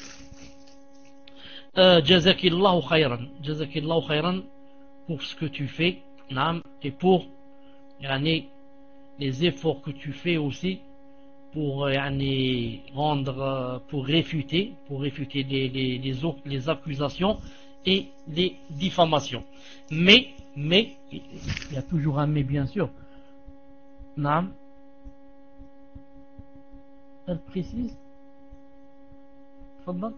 euh, Jazakillahu khayran. Jazakillahu khayran pour ce que tu fais. Naam. Et pour, yani, les efforts que tu fais aussi pour euh, yani, rendre, euh, pour réfuter, pour réfuter les, les, les, les accusations et les diffamations. Mais, mais, il y a toujours un mais bien sûr. Naam. Elle précise. Tfadal.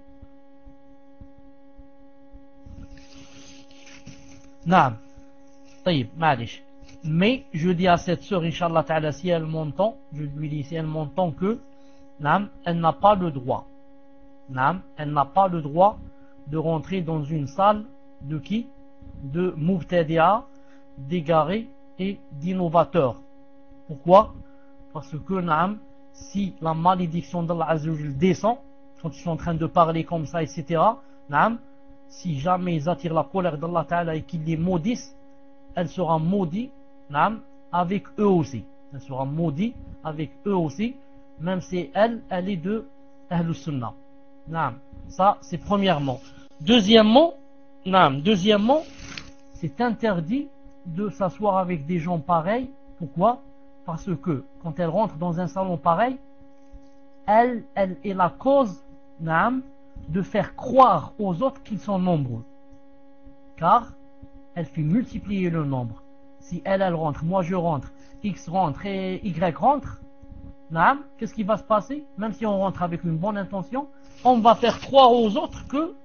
Naam. طيب معلش. Mais je dis à cette sœur, Inch'Allah Ta'ala, si elle m'entend, je lui dis si elle m'entend que, naam, elle n'a pas le droit, naam, elle n'a pas le droit de rentrer dans une salle de qui? De Mubtadi'a, d'égarés et d'innovateurs. Pourquoi? Parce que, naam, si la malédiction d'Allah Azza wa Jal descend, quand ils sont en train de parler comme ça, et cetera, naam, si jamais ils attirent la colère d'Allah Ta'ala et qu'ils les maudissent, elle sera maudite avec eux aussi. Elle sera maudite avec eux aussi, même si elle, elle est de Ahlus Sunnah. Ça, c'est premièrement. Deuxièmement, deuxièmement, c'est interdit de s'asseoir avec des gens pareils. Pourquoi? Parce que quand elle rentre dans un salon pareil, elle, elle est la cause de faire croire aux autres qu'ils sont nombreux. Car elle fait multiplier le nombre. Si elle, elle rentre, moi je rentre, X rentre et Y rentre, qu'est-ce qui va se passer? Même si on rentre avec une bonne intention, on va faire croire aux autres que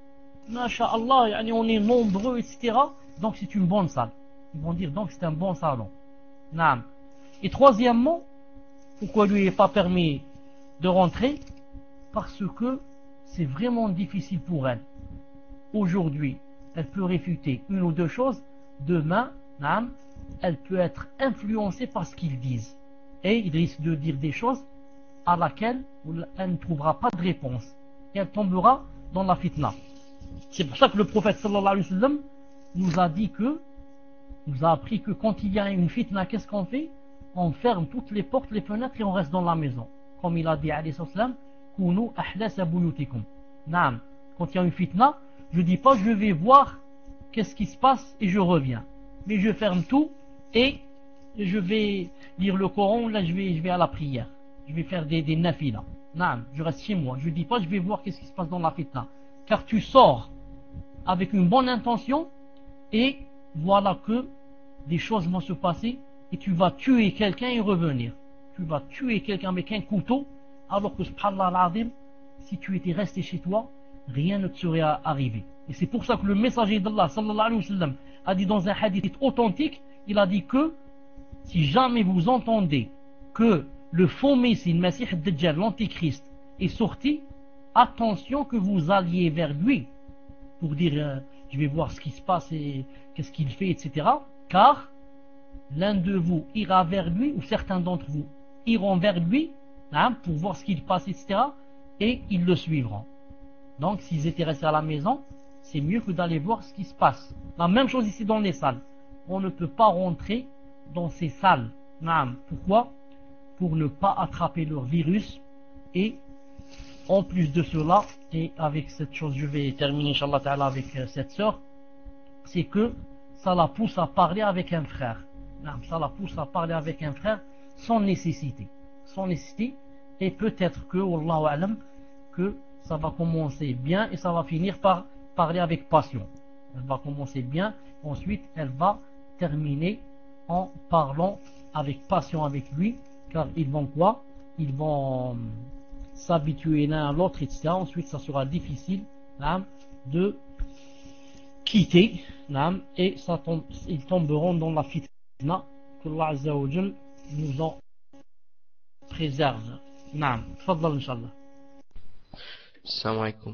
Masha'Allah, yani on est nombreux, et cetera. Donc c'est une bonne salle. Ils vont dire donc c'est un bon salon. Naam. Et troisièmement, pourquoi lui n'est pas permis de rentrer? Parce que c'est vraiment difficile pour elle. Aujourd'hui, elle peut réfuter une ou deux choses. Demain, naam, elle peut être influencée par ce qu'ils disent. Et il risque de dire des choses à laquelle elle ne trouvera pas de réponse. Et elle tombera dans la fitna. C'est pour ça que le prophète sallallahu alayhi wa sallam nous a dit que, nous a appris que quand il y a une fitna, qu'est-ce qu'on fait? On ferme toutes les portes, les fenêtres et on reste dans la maison. Comme il a dit alayhi sallam, Kunu ahlasa buyutikum. Naam. Quand il y a une fitna, je dis pas je vais voir qu'est-ce qui se passe et je reviens. Mais je ferme tout et je vais lire le Coran, là je vais, je vais à la prière. Je vais faire des, des nafila. Naam, je reste chez moi. Je dis pas je vais voir qu'est-ce qui se passe dans la fitna. Car tu sors avec une bonne intention et voilà que des choses vont se passer et tu vas tuer quelqu'un et revenir. Tu vas tuer quelqu'un avec un couteau alors que subhanallah al-azim, si tu étais resté chez toi, rien ne te serait arrivé. Et c'est pour ça que le messager d'Allah sallallahu alayhi wa sallam a dit dans un hadith authentique, il a dit que si jamais vous entendez que le faux messie, le Messie Dajjal, l'antichrist, est sorti, attention que vous alliez vers lui pour dire euh, je vais voir ce qui se passe et qu'est-ce qu'il fait, et cetera. Car l'un de vous ira vers lui, ou certains d'entre vous iront vers lui hein, pour voir ce qu'il passe, et cetera. Et ils le suivront. Donc s'ils étaient restés à la maison, c'est mieux que d'aller voir ce qui se passe. La même chose ici dans les salles. On ne peut pas rentrer dans ces salles. Pourquoi? Pour ne pas attraper leur virus. Et en plus de cela, et avec cette chose, je vais terminer Inch'Allah Ta'ala avec cette sœur, c'est que ça la pousse à parler avec un frère. Ça la pousse à parler avec un frère sans nécessité. Sans nécessité. Et peut-être que, Wallahu A'lam, que ça va commencer bien et ça va finir par parler avec passion. Elle va commencer bien, ensuite elle va terminer en parlant avec passion avec lui, car ils vont quoi? Ils vont s'habituer l'un à l'autre, et cetera. Ensuite, ça sera difficile hein, de quitter hein, et ça tombe, ils tomberont dans la fitna que Allah Azza wa Jal nous en préserve. Naam, tfaddal Inch'Allah. Salam alaikum.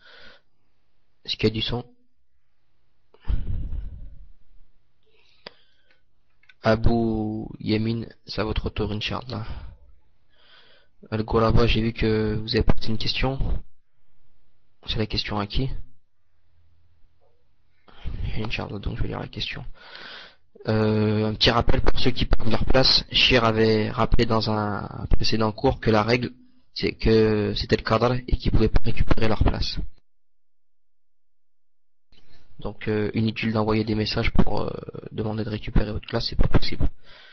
Est-ce qu'il y a du son? Abou Yamin, c'est à votre tour, Inch'Allah. Al-Gouraba, j'ai vu que vous avez posé une question. C'est la question à qui? Inch'Allah, donc je vais lire la question. Euh, un petit rappel pour ceux qui prennent leur place. Shir avait rappelé dans un précédent cours que la règle, c'est que c'était le cadre et qu'ils ne pouvaient pas récupérer leur place. Donc euh, inutile d'envoyer des messages pour euh, demander de récupérer votre classe, c'est pas possible.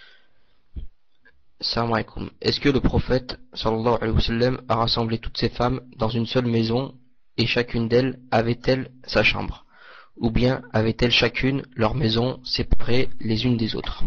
Salam alaikum. Est-ce que le prophète sallallahu alayhi wa sallam a rassemblé toutes ces femmes dans une seule maison et chacune d'elles avait-elle sa chambre? Ou bien avaient-elles chacune leur maison séparée les unes des autres?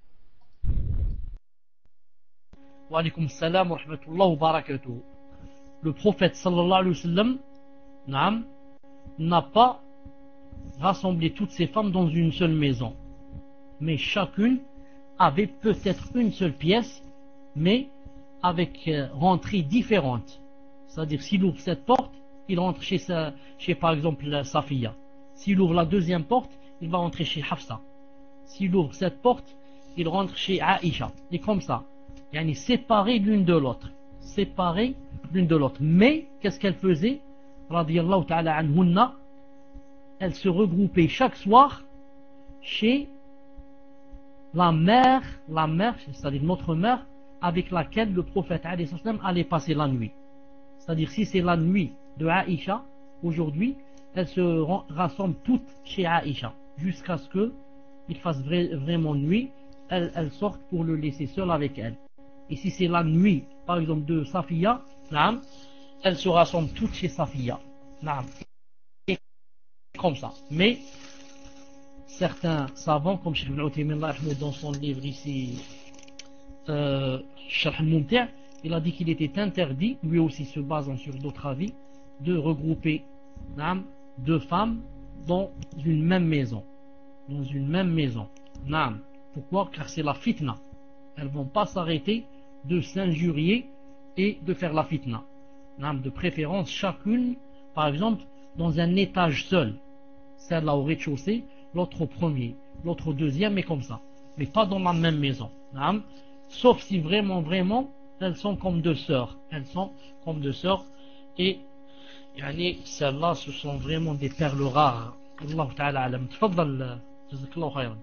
Wa alaykum salam wa rahmatullah wa barakatuh. Le prophète sallallahu alayhi wa sallam naam, n'a pas rassemblé toutes ces femmes dans une seule maison. Mais chacune avait peut-être une seule pièce, mais avec euh, rentrées différentes. C'est-à-dire s'il ouvre cette porte, il rentre chez, sa, chez par exemple Safiya. S'il ouvre la deuxième porte, il va rentrer chez Hafsa. S'il ouvre cette porte, il rentre chez Aïcha. Et comme ça. Yani séparés l'une de l'autre. Séparés l'une de l'autre. Mais, qu'est-ce qu'elle faisait? Radiyallahu ta'ala anhunna. Elle se regroupait chaque soir chez la mère, la mère, c'est-à-dire notre mère, avec laquelle le prophète alayhi salam allait passer la nuit. C'est-à-dire si c'est la nuit de Aïcha, aujourd'hui, elles se rassemblent toutes chez Aïcha, jusqu'à ce qu'il fasse vra vraiment nuit, elles, elles sortent pour le laisser seul avec elle. Et si c'est la nuit, par exemple, de Safiya, naam, elles se rassemblent toutes chez Safiya. Naam. Et comme ça. Mais, certains savants, comme Cheikh Ibn Uthaymin dans son livre ici, euh, Sharh al-Mumti', il a dit qu'il était interdit, lui aussi se basant sur d'autres avis, de regrouper naam, deux femmes dans une même maison. Dans une même maison. Naam. Pourquoi? Car c'est la fitna. Elles ne vont pas s'arrêter de s'injurier et de faire la fitna. Naam. De préférence, chacune, par exemple, dans un étage seul. Celle-là au rez-de-chaussée, l'autre au premier, l'autre au deuxième, et comme ça. Mais pas dans la même maison. Naam. Sauf si vraiment, vraiment, elles sont comme deux sœurs. Elles sont comme deux sœurs. Et yani, celles-là, ce sont vraiment des perles rares. Allah ta'ala alam. Tfaddal, jazakallahu khayran.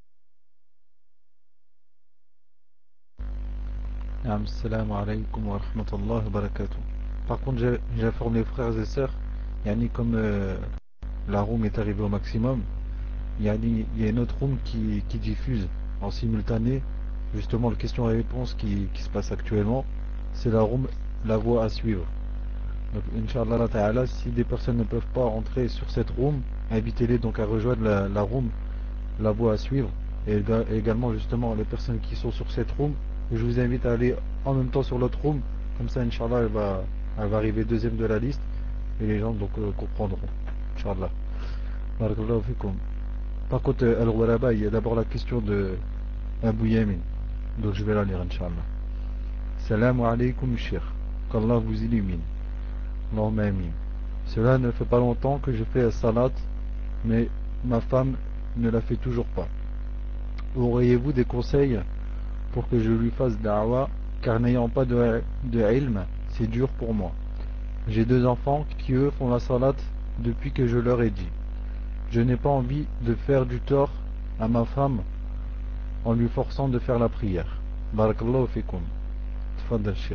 Assalamu alaikum wa rahmatullahi wa barakatuh. Par contre, j'informe les frères et sœurs, yani, comme euh, la room est arrivée au maximum, yani, il y a une autre room qui, qui diffuse en simultané justement le question et réponse qui, qui se passe actuellement. C'est la room, la voie à suivre. Donc Inch'Allah ta'ala, si des personnes ne peuvent pas entrer sur cette room, invitez-les donc à rejoindre la, la room, la voie à suivre. Et également justement les personnes qui sont sur cette room, je vous invite à aller en même temps sur l'autre room. Comme ça Inch'Allah elle va, elle va arriver deuxième de la liste. Et les gens donc euh, comprendront. Inch'Allah. Barakallahu fikum. Par contre euh, Al-Waraba, il y a d'abord la question de Abu Yamin. Donc je vais la lire Inch'Allah. Salam alaykum shir. Qu'Allah vous illumine. Allahumma amin. Cela ne fait pas longtemps que je fais la salat, mais ma femme ne la fait toujours pas. Auriez-vous des conseils pour que je lui fasse da'wa, car n'ayant pas de, de ilm, c'est dur pour moi. J'ai deux enfants qui eux font la salat depuis que je leur ai dit. Je n'ai pas envie de faire du tort à ma femme en lui forçant de faire la prière. Barakallahu fikum. Tfaddal shir.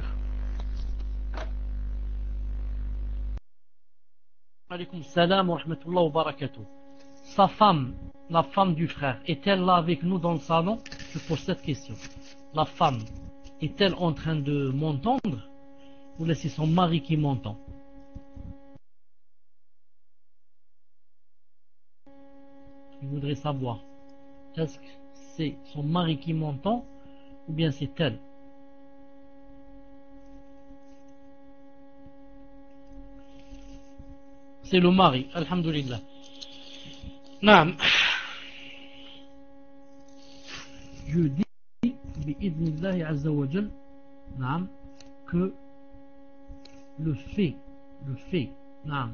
Alaykoum salam wa rahmatullah wa barakatuh. Sa femme, la femme du frère, est-elle là avec nous dans le salon? Je pose cette question. La femme, est-elle en train de m'entendre ou c'est son mari qui m'entend? Je voudrais savoir, est-ce que c'est son mari qui m'entend ou bien c'est elle? C'est le mari, alhamdulillah. Naam. Je dis, bi'idnillahi azza wa jal, naam, que le fait, le fait, naam,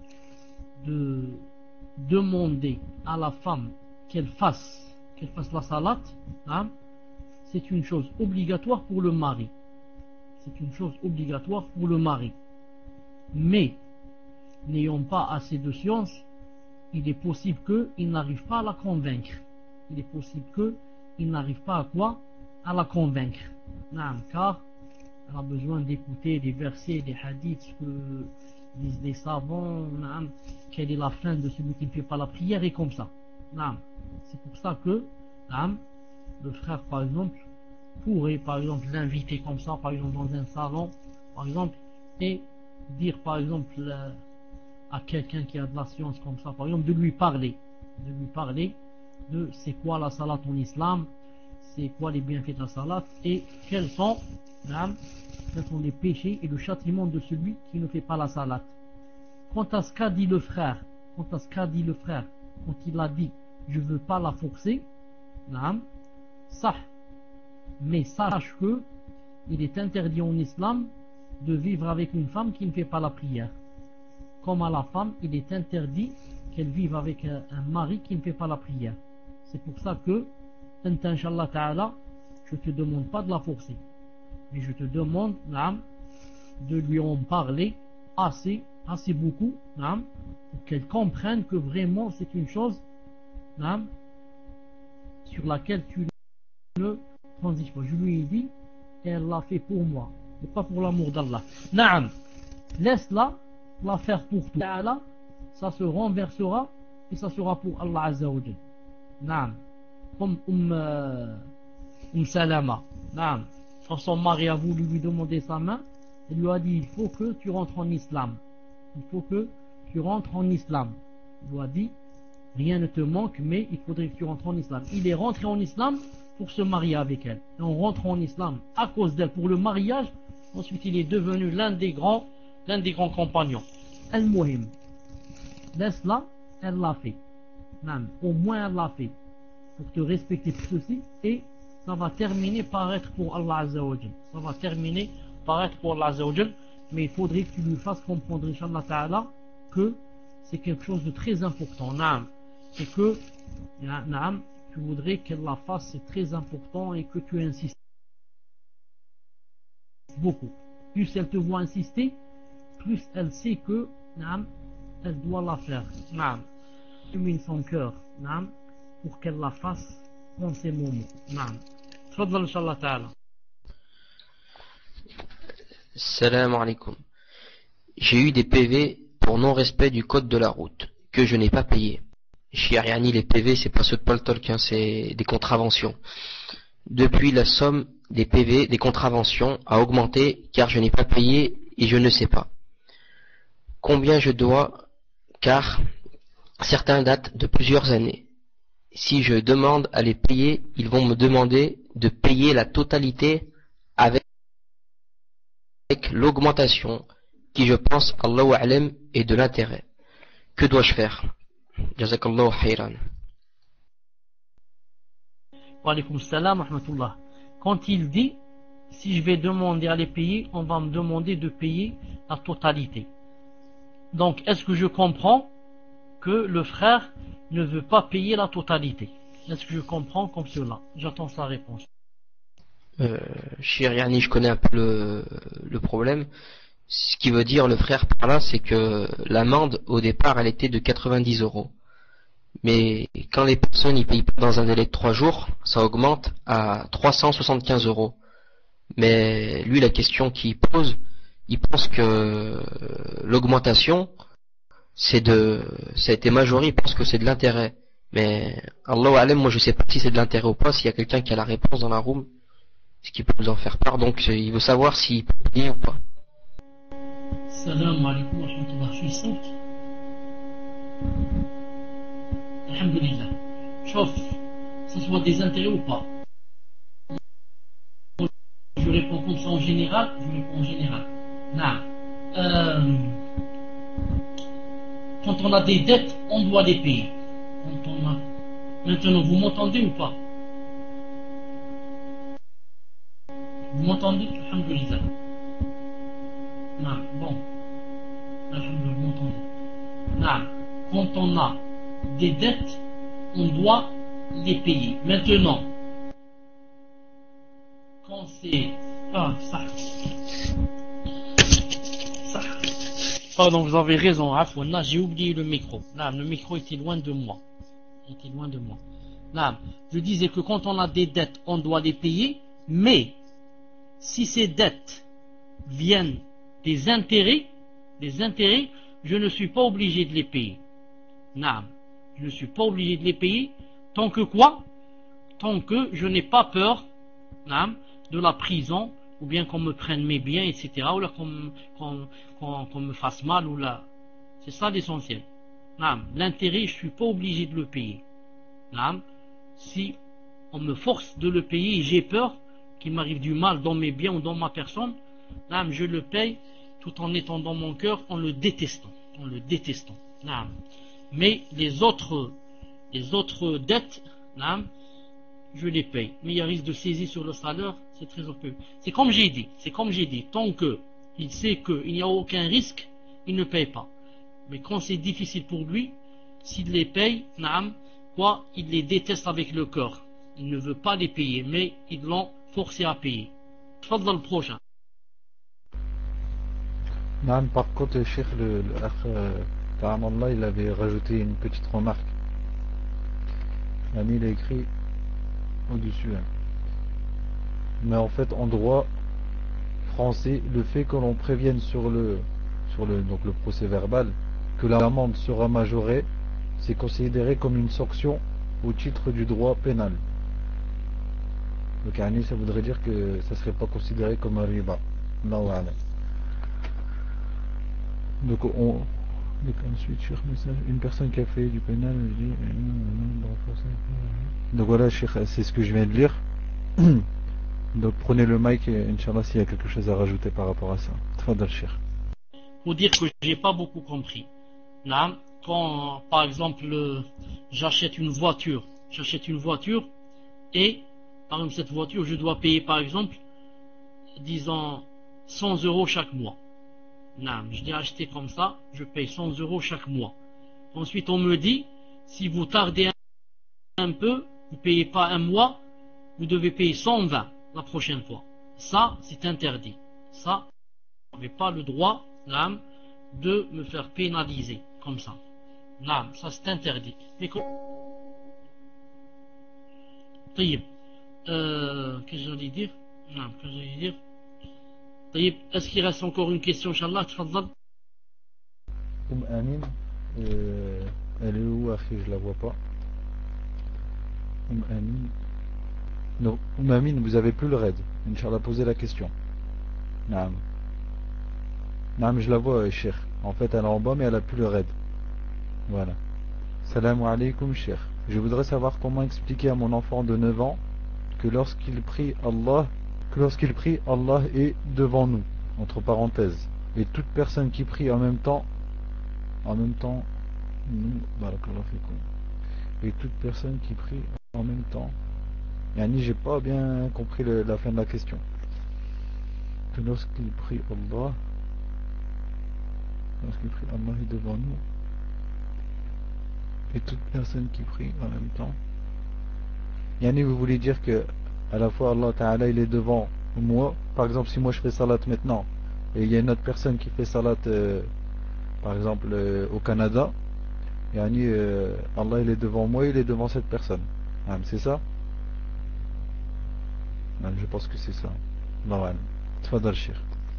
de demander à la femme qu'elle fasse, qu'elle fasse la salat, naam, c'est une chose obligatoire pour le mari. C'est une chose obligatoire pour le mari. Mais, n'ayant pas assez de science, il est possible qu'il n'arrive pas à la convaincre. Il est possible qu'il n'arrive pas à quoi? À la convaincre. Non, car elle a besoin d'écouter des versets, des hadiths, ce que disent les savants, non, quelle est la fin de celui qui ne fait pas la prière, et comme ça. Non, c'est pour ça que non, le frère, par exemple, pourrait, par exemple, l'inviter comme ça, par exemple, dans un salon, par exemple, et dire, par exemple, à quelqu'un qui a de la science comme ça, par exemple, de lui parler, de lui parler de c'est quoi la salat en islam, c'est quoi les bienfaits de la salat, et quels sont, quels sont les péchés et le châtiment de celui qui ne fait pas la salat. Quant à ce qu'a dit le frère, quant à ce qu'a dit le frère, quand il a dit je veux pas la forcer, ça, mais sache que il est interdit en islam de vivre avec une femme qui ne fait pas la prière. Comme à la femme, il est interdit qu'elle vive avec un, un mari qui ne fait pas la prière. C'est pour ça que, Inch'Allah ta'ala, je ne te demande pas de la forcer. Mais je te demande naam, de lui en parler assez, assez beaucoup, naam, pour qu'elle comprenne que vraiment c'est une chose naam, sur laquelle tu ne transiges pas. Je lui ai dit, et elle l'a fait pour moi, et pas pour l'amour d'Allah. Naam, laisse-la la faire pour toi, ça se renversera et ça sera pour Allah Azza wa Jal. Naam. Comme Umm, euh, Umm Salama. Naam. Quand son mari a voulu lui demander sa main, il lui a dit il faut que tu rentres en islam. Il faut que tu rentres en islam. Il lui a dit rien ne te manque, mais il faudrait que tu rentres en islam. Il est rentré en islam pour se marier avec elle. Et en rentrant en islam à cause d'elle pour le mariage, ensuite il est devenu l'un des grands l'un des grands compagnons. Al-Muhim. laisse-la, elle l'a fait. Naam, au moins elle l'a fait. Pour te respecter plus aussi, et ça va terminer par être pour Allah Azza wa Jal. Ça va terminer par être pour Allah Azza wa Jal, mais il faudrait que tu lui fasses comprendre, Inch'Allah Ta'ala, que c'est quelque chose de très important. Naam. Et que, naam, tu voudrais qu'elle la fasse, c'est très important, et que tu insistes beaucoup. Plus elle te voit insister, plus elle sait que, naam, elle doit la faire. Naam. Illumine son cœur, naam, pour qu'elle la fasse en ces moments. Naam. Tfadal, Inch'Allah Ta'ala. Salam alaikum. J'ai eu des P V pour non-respect du code de la route, que je n'ai pas payé. Chiariani, les P V, c'est pas ceux de Paul Tolkien, c'est des contraventions. Depuis, la somme des P V, des contraventions, a augmenté, car je n'ai pas payé et je ne sais pas combien je dois, car certains datent de plusieurs années. Si je demande à les payer, ils vont me demander de payer la totalité avec l'augmentation, qui je pense, Allahu A'lam, est de l'intérêt. Que dois-je faire? Jazakallahu khairan. Wa alaykoum salam wa rahmatullah. Quand il dit, si je vais demander à les payer, on va me demander de payer la totalité. Donc, est-ce que je comprends que le frère ne veut pas payer la totalité? Est-ce que je comprends comme cela? J'attends sa réponse. Euh, Chiriani, je connais un peu le, le problème. Ce qui veut dire le frère par là, c'est que l'amende au départ elle était de quatre-vingt-dix euros. Mais quand les personnes y payent pas dans un délai de trois jours, ça augmente à trois cent soixante-quinze euros. Mais lui, la question qu'il pose, il pense que l'augmentation, c'est de, ça a été majoré, il pense que c'est de l'intérêt. Mais Allahu A'lam, moi je sais pas si c'est de l'intérêt ou pas. S'il y a quelqu'un qui a la réponse dans la room, ce qui peut nous en faire part, donc il veut savoir s'il peut payer ou pas. Salam alaikum wa rahmatullah. Je suis صوت. Alhamdulillah. Chauffe, ça soit des intérêts ou pas. Je réponds comme ça en général, je réponds en général. Non. Euh, quand on a des dettes, on doit les payer. Quand on a... Maintenant, vous m'entendez ou pas? Vous m'entendez? Alhamdulillah. Non, bon. Alhamdulillah, vous m'entendez. Non. Quand on a des dettes, on doit les payer. Maintenant, quand c'est... Ah, ça. Ça. Pardon, vous avez raison. Là, j'ai oublié le micro. Là, le micro était loin de moi. Il était loin de moi. Là, je disais que quand on a des dettes, on doit les payer. Mais, si ces dettes viennent des intérêts, des intérêts, je ne suis pas obligé de les payer. Non. Je ne suis pas obligé de les payer tant que quoi? Tant que je n'ai pas peur de la prison, ou bien qu'on me prenne mes biens, et cetera, ou là qu'on qu'on, qu'on, qu'on me fasse mal, ou là. C'est ça l'essentiel. L'intérêt, je ne suis pas obligé de le payer. Si on me force de le payer et j'ai peur qu'il m'arrive du mal dans mes biens ou dans ma personne, je le paye tout en étant dans mon cœur, en le détestant. En le détestant. Mais les autres, les autres dettes, je les paye. Mais il y a risque de saisie sur le salaire, c'est très peu. C'est comme j'ai dit, c'est comme j'ai dit, tant que il sait qu'il n'y a aucun risque, il ne paye pas. Mais quand c'est difficile pour lui, s'il les paye, quoi, il les déteste avec le cœur. Il ne veut pas les payer, mais ils l'ont forcé à payer. Dans le prochain. Non, par contre, le cheikh, le, le là, il avait rajouté une petite remarque. L'ami, il a écrit au-dessus. Hein. Mais en fait, en droit français, le fait que l'on prévienne sur le, sur le, donc le procès verbal que l'amende sera majorée, c'est considéré comme une sanction au titre du droit pénal. Donc, ça voudrait dire que ça ne serait pas considéré comme un riba. Donc, on. Donc ensuite, sur message, une personne qui a fait du pénal, je dis, donc voilà, c'est ce que je viens de lire. Donc prenez le mic et Inch'Allah s'il y a quelque chose à rajouter par rapport à ça. Tfadal, Cheikh. Pour dire que j'ai pas beaucoup compris. Là, quand par exemple euh, j'achète une voiture, j'achète une voiture et par exemple cette voiture je dois payer par exemple disons cent euros chaque mois. Non, je l'ai acheté comme ça, je paye cent euros chaque mois. Ensuite on me dit si vous tardez un peu, vous ne payez pas un mois, vous devez payer cent vingt la prochaine fois. Ça c'est interdit. Ça, vous n'avez pas le droit non, de me faire pénaliser comme ça. Non, ça c'est interdit. Mais que... euh, qu'est-ce que j'allais dire? Non, qu'est-ce que j'allais dire? Est-ce qu'il reste encore une question, Inch'Allah? Tfadal. Oum Amin, euh, elle est où, Akhi? Je la vois pas. Oum Amin. Non, Oum Amin, vous avez plus le raid. Inch'Allah, posez la question. Naam. Naam, je la vois, Cheikh. En fait, elle est en bas, mais elle a plus le raid. Voilà. Salam alaykoum, Cheikh. Je voudrais savoir comment expliquer à mon enfant de neuf ans que lorsqu'il prie Allah, que lorsqu'il prie, Allah est devant nous, entre parenthèses. Et toute personne qui prie en même temps, en même temps, nous, barakallahu fikoum. Et toute personne qui prie en même temps. Yani, j'ai pas bien compris le, la fin de la question. Que lorsqu'il prie Allah, lorsqu'il prie Allah est devant nous. Et toute personne qui prie en même temps. Yani, vous voulez dire que à la fois Allah Ta'ala il est devant moi. Par exemple, si moi je fais salat maintenant et il y a une autre personne qui fait salat euh, par exemple euh, au Canada, yani, euh, Allah il est devant moi, il est devant cette personne. Ah, c'est ça? Ah, je pense que c'est ça. Non, tfadal Cheikh.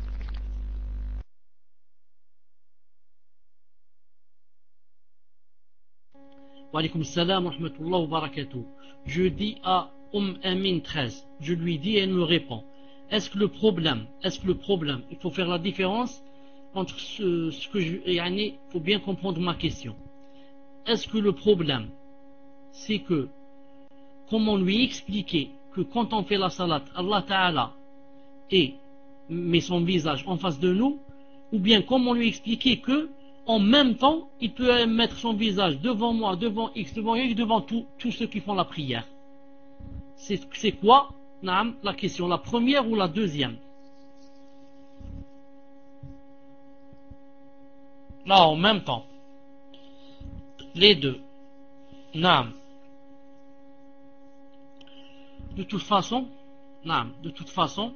Wa alaykoum salam wa rahmatullahi wa barakatuh. Je dis à Oum Amin treize, je lui dis et elle me répond. Est-ce que le problème, est-ce que le problème, il faut faire la différence entre ce, ce que je... Il faut bien comprendre ma question. Est-ce que le problème, c'est que, comment lui expliquer que quand on fait la salat, Allah Ta'ala et met son visage en face de nous, ou bien comment lui expliquer que en même temps, il peut mettre son visage devant moi, devant X, devant Y, devant tous ceux qui font la prière. C'est quoi, naam, la question, la première ou la deuxième? Là, en même temps. Les deux. Naam. De toute façon, naam, de toute façon,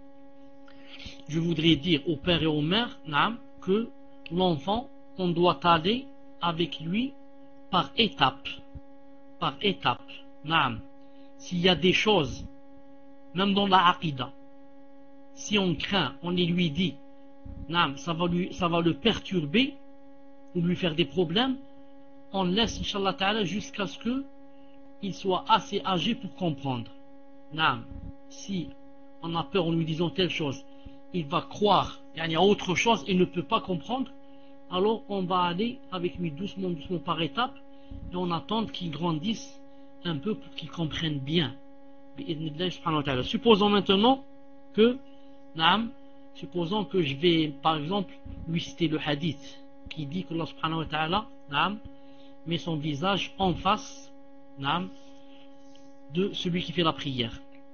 je voudrais dire au père et aux mères, naam, que l'enfant, on doit aller avec lui par étapes. Par étapes. Naam. S'il y a des choses, même dans la aqidah, si on craint, on lui dit, naam, ça va, lui, ça va le perturber ou lui faire des problèmes, on laisse, Inch'Allah Ta'ala, jusqu'à ce qu'il soit assez âgé pour comprendre. Naam. Si on a peur en lui disant telle chose, il va croire, il y a autre chose, il ne peut pas comprendre, alors on va aller avec lui doucement, doucement par étapes, et on attend qu'il grandisse un peu pour qu'il comprenne bien. Supposons maintenant que, naam, supposons que je vais, par exemple, lui citer le hadith qui dit que Allah subhanahu wa ta'ala, naam, met son visage en face, naam, de celui qui fait la prière.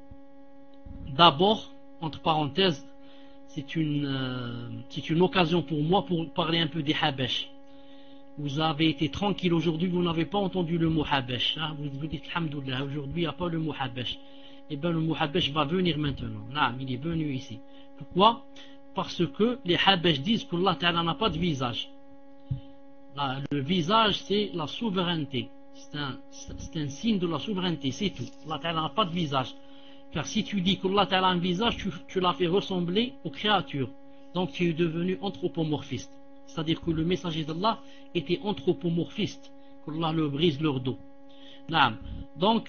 D'abord, entre parenthèses, c'est une, euh, c'est une occasion pour moi pour parler un peu des Habesh. Vous avez été tranquille aujourd'hui, vous n'avez pas entendu le mot Habesh. Hein? Vous vous dites, alhamdoulilah, aujourd'hui il n'y a pas le mot Habesh. Eh bien, le mot Habesh va venir maintenant. Non, il est venu ici. Pourquoi? Parce que les Habesh disent qu'Allah Ta'ala n'a pas de visage. Là, le visage, c'est la souveraineté. C'est un, c'est un signe de la souveraineté, c'est tout. Allah Ta'ala n'a pas de visage. Car si tu dis qu'Allah Ta'ala a un visage, tu, tu l'as fait ressembler aux créatures. Donc tu es devenu anthropomorphiste. C'est-à-dire que le messager d'Allah était anthropomorphiste. Qu'Allah le brise leur dos. Naam. Donc,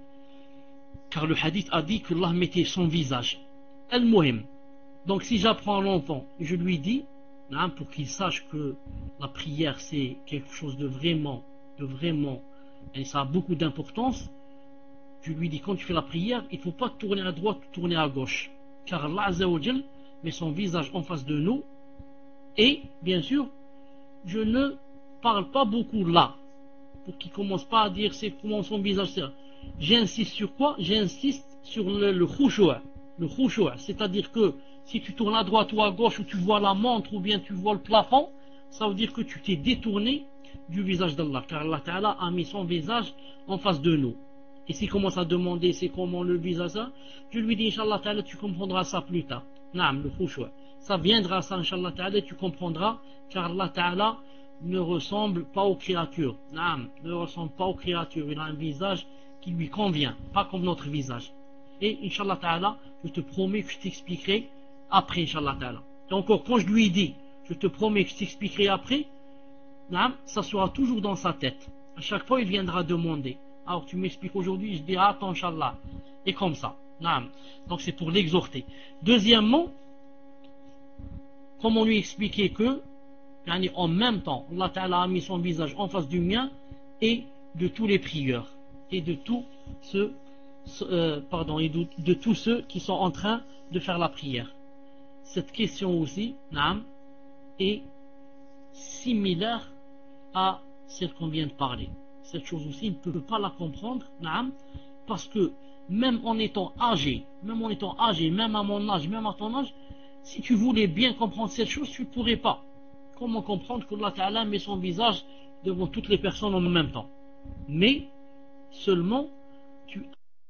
car le hadith a dit qu'Allah mettait son visage. Al-Muhim. Donc si j'apprends à l'enfant, je lui dis, naam, pour qu'il sache que la prière c'est quelque chose de vraiment, de vraiment, et ça a beaucoup d'importance, je lui dis quand tu fais la prière, il ne faut pas tourner à droite, tourner à gauche. Car Allah Azza wa Jal met son visage en face de nous. Et, bien sûr, je ne parle pas beaucoup là, pour qu'il commence pas à dire c'est comment son visage c'est. J'insiste sur quoi? J'insiste sur le, le khushu', le khushu', c'est-à-dire que si tu tournes à droite ou à gauche, ou tu vois la montre, ou bien tu vois le plafond, ça veut dire que tu t'es détourné du visage d'Allah, car Allah Ta'ala a mis son visage en face de nous. Et s'il commence à demander c'est comment le visage ça, je lui dis Inch'Allah Ta'ala, tu comprendras ça plus tard. Naam, le khushu'. Ça viendra ça Inch'Allah Ta'ala, tu comprendras, car Allah Ta'ala ne ressemble pas aux créatures. Naam, ne ressemble pas aux créatures. Il a un visage qui lui convient, pas comme notre visage. Et Inch'Allah Ta'ala, je te promets que je t'expliquerai après Inch'Allah Ta'ala. Et encore, quand je lui dis, je te promets que je t'expliquerai après, naam, ça sera toujours dans sa tête. À chaque fois, il viendra demander. Alors tu m'expliques aujourd'hui, je dis ah, attends Inch'Allah. Et comme ça. Naam. Donc c'est pour l'exhorter. Deuxièmement, comment lui expliquer que, en même temps, Allah Ta'ala a mis son visage en face du mien et de tous les prieurs et de tous ceux, euh, pardon, et de, de tous ceux qui sont en train de faire la prière. Cette question aussi, naam, est similaire à celle qu'on vient de parler. Cette chose aussi, il ne peut pas la comprendre, naam, parce que même en étant âgé, même en étant âgé, même à mon âge, même à ton âge, si tu voulais bien comprendre cette chose, tu ne pourrais pas. Comment comprendre que Allah Ta'ala met son visage devant toutes les personnes en même temps? Mais seulement tu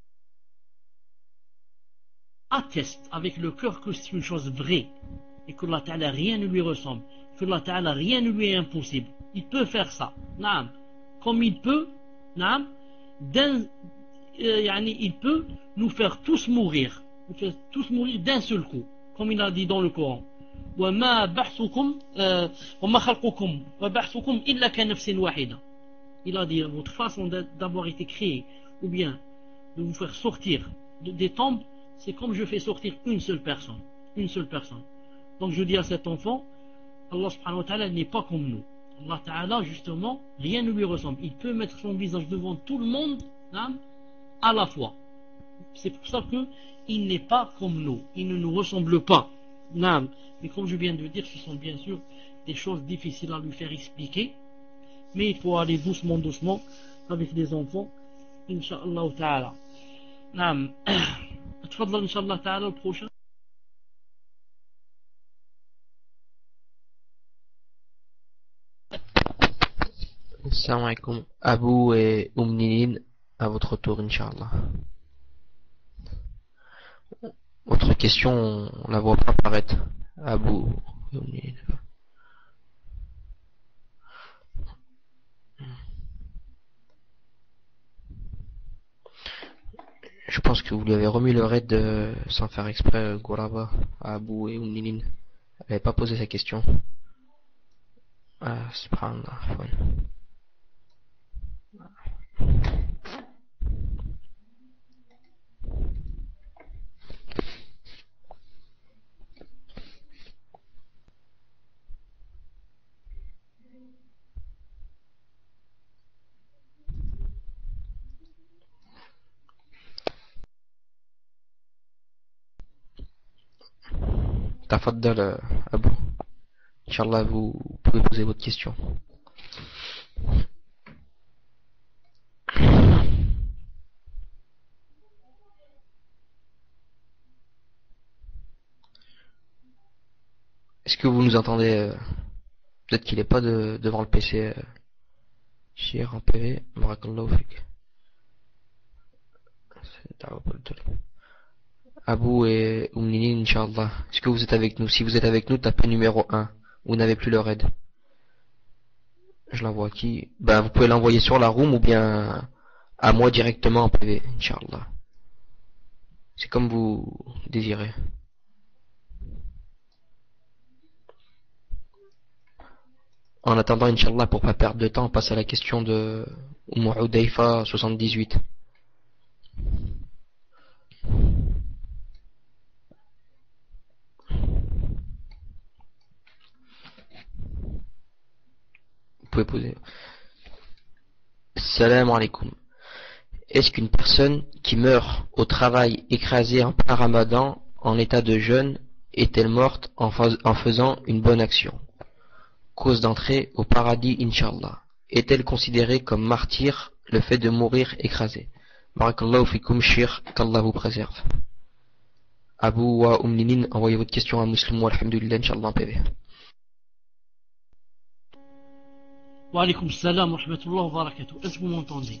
attestes avec le cœur que c'est une chose vraie et que Allah Ta'ala rien ne lui ressemble, que Allah Ta'ala rien ne lui est impossible. Il peut faire ça, naam, comme il peut, naam, d'un, euh, yani, il peut nous faire tous mourir, nous faire tous mourir d'un seul coup, comme il a dit dans le Coran. وما بحثكم وما خلقكم وبحثكم إلا كنفس واحدة. Il a dit votre façon d'avoir été créé ou bien de vous faire sortir des tombes, c'est comme je fais sortir une seule personne, une seule personne. Donc je dis à cet enfant, Allah subhanahu wa ta'ala n'est pas comme nous. Allah Ta'ala justement rien ne lui ressemble. Il peut mettre son visage devant tout le monde, hein, à la fois. C'est pour ça que il n'est pas comme nous, il ne nous ressemble pas. Non. Mais comme je viens de dire, ce sont bien sûr des choses difficiles à lui faire expliquer. Mais il faut aller doucement, doucement avec les enfants. Inch'Allah Ta'ala. Naam. Tfadlal Inch'Allah Ta'ala le prochain. Assalamu alaikum. Abou et Oumninin, à votre tour, Inch'Allah. Votre question, on ne la voit pas apparaître. Abou et Oumninin. Je pense que vous lui avez remis le raid euh, sans faire exprès, Gouraba, à Abou et Oumninin. Elle n'avait pas posé sa question. Ah, subhanallah. Tafaddal, Abou. Inch'Allah, vous pouvez poser votre question. Est-ce que vous nous entendez euh, peut-être qu'il n'est pas de, devant le P C. Euh, Chir en P V. Barakallahu fik. Abou et Oumninin, Inch'Allah. Est-ce que vous êtes avec nous? Si vous êtes avec nous, tapez numéro un. Vous n'avez plus le raid. Je l'envoie à qui? Ben, vous pouvez l'envoyer sur la room ou bien à moi directement en P V, Inch'Allah. C'est comme vous désirez. En attendant, Inch'Allah, pour pas perdre de temps, on passe à la question de Umm Hudayfa soixante-dix-huit. Vous pouvez poser. Salam alaikum. Est-ce qu'une personne qui meurt au travail écrasée en plein ramadan en état de jeûne est-elle morte en, fas en faisant une bonne action? cause d'entrée au paradis, Inch'Allah? Est-elle considérée comme martyr le fait de mourir écrasé? Barakallahu fikum, shir, qu'Allah vous préserve. Abu wa Umninin, envoyez votre question à Muslim wa alhamdulillah, Inch'Allah, en P V. Wa alaykoum salam wa rahmatullahi wa barakatuh. Est-ce que vous m'entendez?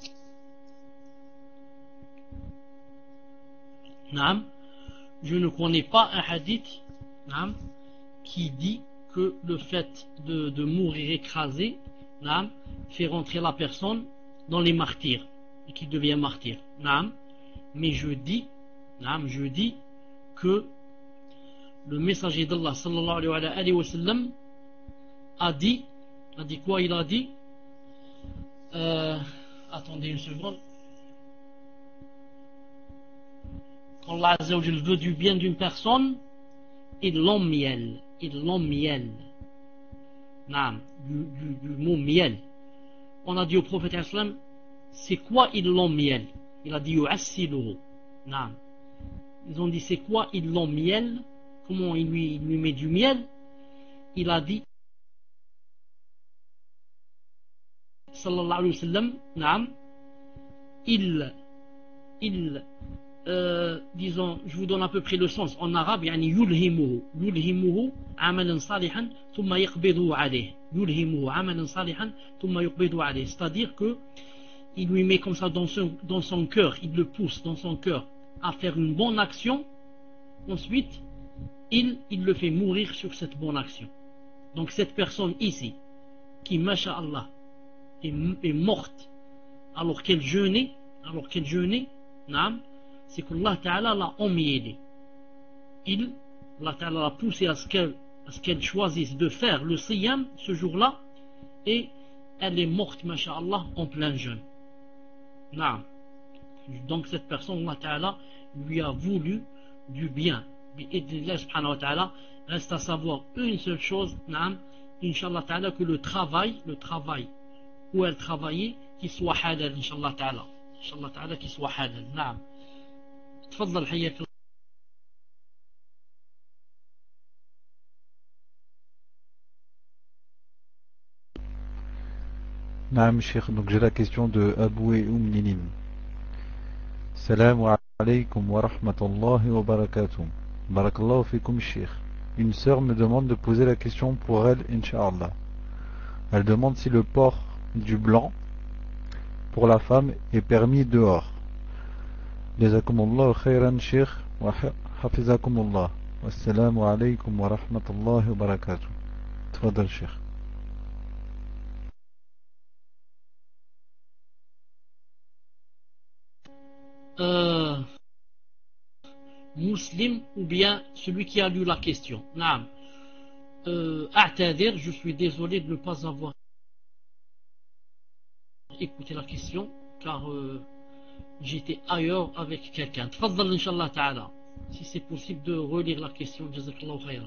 Naam. Je ne connais pas un hadith, naam, qui dit que le fait de, de mourir écrasé, naam, fait rentrer la personne dans les martyrs et qui devient martyr. Naam. Mais je dis, naam, je dis que le messager d'Allah sallallahu alayhi wa sallam a dit, a dit quoi? Il a dit, euh, attendez une seconde. Quand Allah Azza wa Jal veut du bien d'une personne, il l'emmiel, il l'emmiel. Naam, du, du, du mot miel. On a dit au prophète islam, c'est quoi il l'emmiel? Il a dit yu'assiluhu. Naam. Ils ont dit c'est quoi il l'emmiel? Comment il lui, il lui met du miel? Il a dit sallallahu alayhi wa sallam, naam, il il Euh, disons, je vous donne à peu près le sens en arabe, yani yulhimuhu, yulhimuhu amalan salihan thumma yaqbidu alayh, yulhimuhu amalan salihan thumma yaqbidu alayh, c'est-à-dire que il lui met comme ça dans son, dans son cœur, il le pousse dans son cœur à faire une bonne action, ensuite il, il le fait mourir sur cette bonne action. Donc cette personne ici qui, masha'Allah, est, est morte alors qu'elle jeûnait, alors qu'elle jeûnait, naam, c'est qu'Allah Ta'ala l'a emmiellé. Il, Allah Ta'ala l'a poussé à ce qu'elle à ce qu'elle choisisse de faire le siyam ce jour-là, et elle est morte, masha'Allah, en plein jeûne. Naam. Donc cette personne, Allah Ta'ala lui a voulu du bien. Bi'idnillah subhanahu wa ta'ala, reste à savoir une seule chose, naam, Inch'Allah Ta'ala, que le travail, le travail où elle travaillait, qu'il soit halal, Inch'Allah Ta'ala. Inch'Allah Ta'ala, qu'il soit halal. Naam. تفضل حياك الله. Naam Cheikh, donc j'ai la question de Abou et Oum Ninin. Salam alaykum wa rahmatullahi wa barakatuh. Barakallahu fikum Cheikh. Une sœur me demande de poser la question pour elle, Inch'Allah. Elle demande si le port du blanc pour la femme est permis dehors. Jazakumullah khairan Cheikh wa hafizakumullah. Wassalamu alaykum wa rahmatullahi wa barakatuh. Tfadal Cheikh. Euh, Muslim ou bien celui qui a lu la question. Naam. Euh, A'tadir, je suis désolé de ne pas avoir écouté la question car euh, j'étais ailleurs avec quelqu'un. Tfaddal Inch'Allah Ta'ala. Si c'est possible de relire la question, Jazakallahu khayran.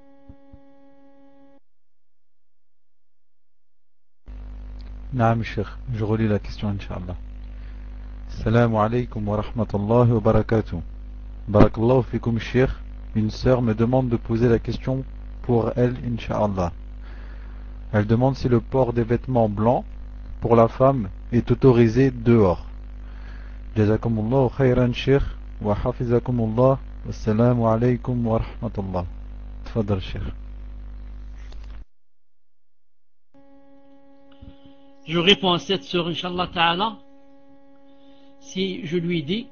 Naam Cheikh, je relis la question Inch'Allah. Salam alaykum wa rahmatullahi wa barakatuh. Barakallahu fikum Cheikh. Une sœur me demande de poser la question pour elle, Inch'Allah. Elle demande si le port des vêtements blancs pour la femme est autorisé dehors. Jazakumullah khayran Cheikh wa hafizakumullah. Wassalamu alaykum wa rahmatullah. Tfadal Cheikh. Je réponds à cette sœur, Inch'Allah Ta'ala, si je lui dis,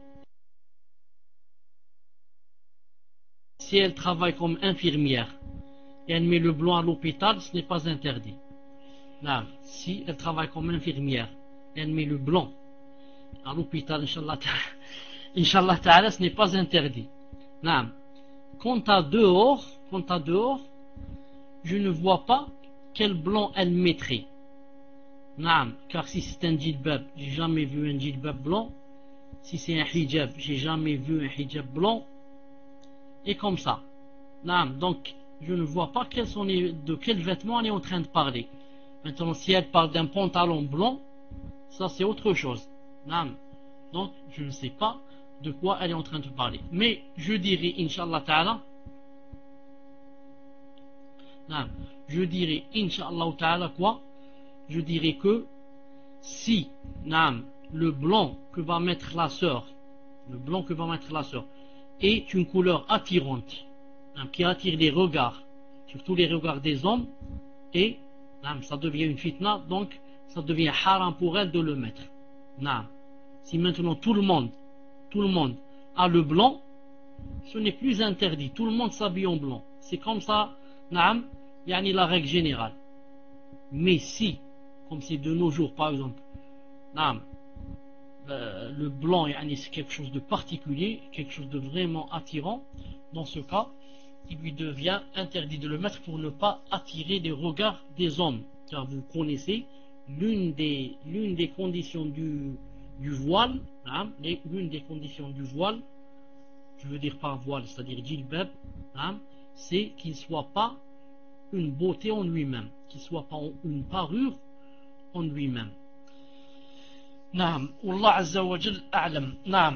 si elle travaille comme infirmière et elle met le blanc à l'hôpital, ce n'est pas interdit. Là, si elle travaille comme infirmière et elle met le blanc à l'hôpital, Inch'Allah Ta'ala, Inch'Allah Ta'ala, ce n'est pas interdit. Là, quant à dehors, quant à dehors, je ne vois pas quel blanc elle mettrait. Naam, car si c'est un djilbab, j'ai jamais vu un djilbab blanc. Si c'est un hijab, j'ai jamais vu un hijab blanc. Et comme ça. Naam, donc je ne vois pas quels sont les, de quels vêtements elle est en train de parler. Maintenant, si elle parle d'un pantalon blanc, ça c'est autre chose. Naam, donc je ne sais pas de quoi elle est en train de parler. Mais je dirais, Inch'Allah Ta'ala, naam, je dirais, Inch'Allah ta'ala, quoi? Je dirais que si, naam, le blanc que va mettre la sœur, le blanc que va mettre la sœur, est une couleur attirante, naam, qui attire les regards, surtout les regards des hommes, et naam, ça devient une fitna, donc ça devient haram pour elle de le mettre. Naam. Si maintenant tout le monde, tout le monde a le blanc, ce n'est plus interdit, tout le monde s'habille en blanc. C'est comme ça, naam, yani la règle générale. Mais si, comme c'est de nos jours par exemple, naam, euh, le blanc yani, c'est quelque chose de particulier, quelque chose de vraiment attirant, dans ce cas, il lui devient interdit de le mettre pour ne pas attirer les regards des hommes. Car vous connaissez l'une des, l'une des conditions du, du voile, hein, l'une des conditions du voile, je veux dire par voile, c'est-à-dire djilbab, hein, c'est qu'il ne soit pas une beauté en lui-même, qu'il ne soit pas une parure en lui-même. Naam, Allah Azza wa Jal a'lam. Naam.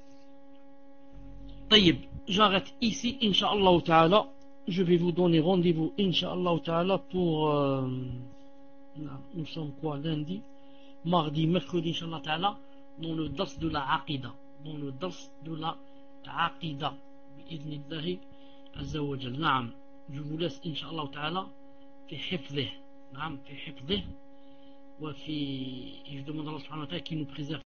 طيب, j'arrête ici, Inch'Allah ta'ala. Je vais vous donner rendez-vous, Inch'Allah ta'ala, pour... Euh, nous sommes quoi, lundi, mardi, mercredi, Inch'Allah ta'ala, dans le dars de la Aqidah. Dans le dars de la Aqidah. Bi'idnillahi Azza wa Jal. Naam. Je vous laisse, Inch'Allah ta'ala, في حفظه. نعم في حفظه وفي je demande à Allah subhanahu wa ta'ala qui nous préserve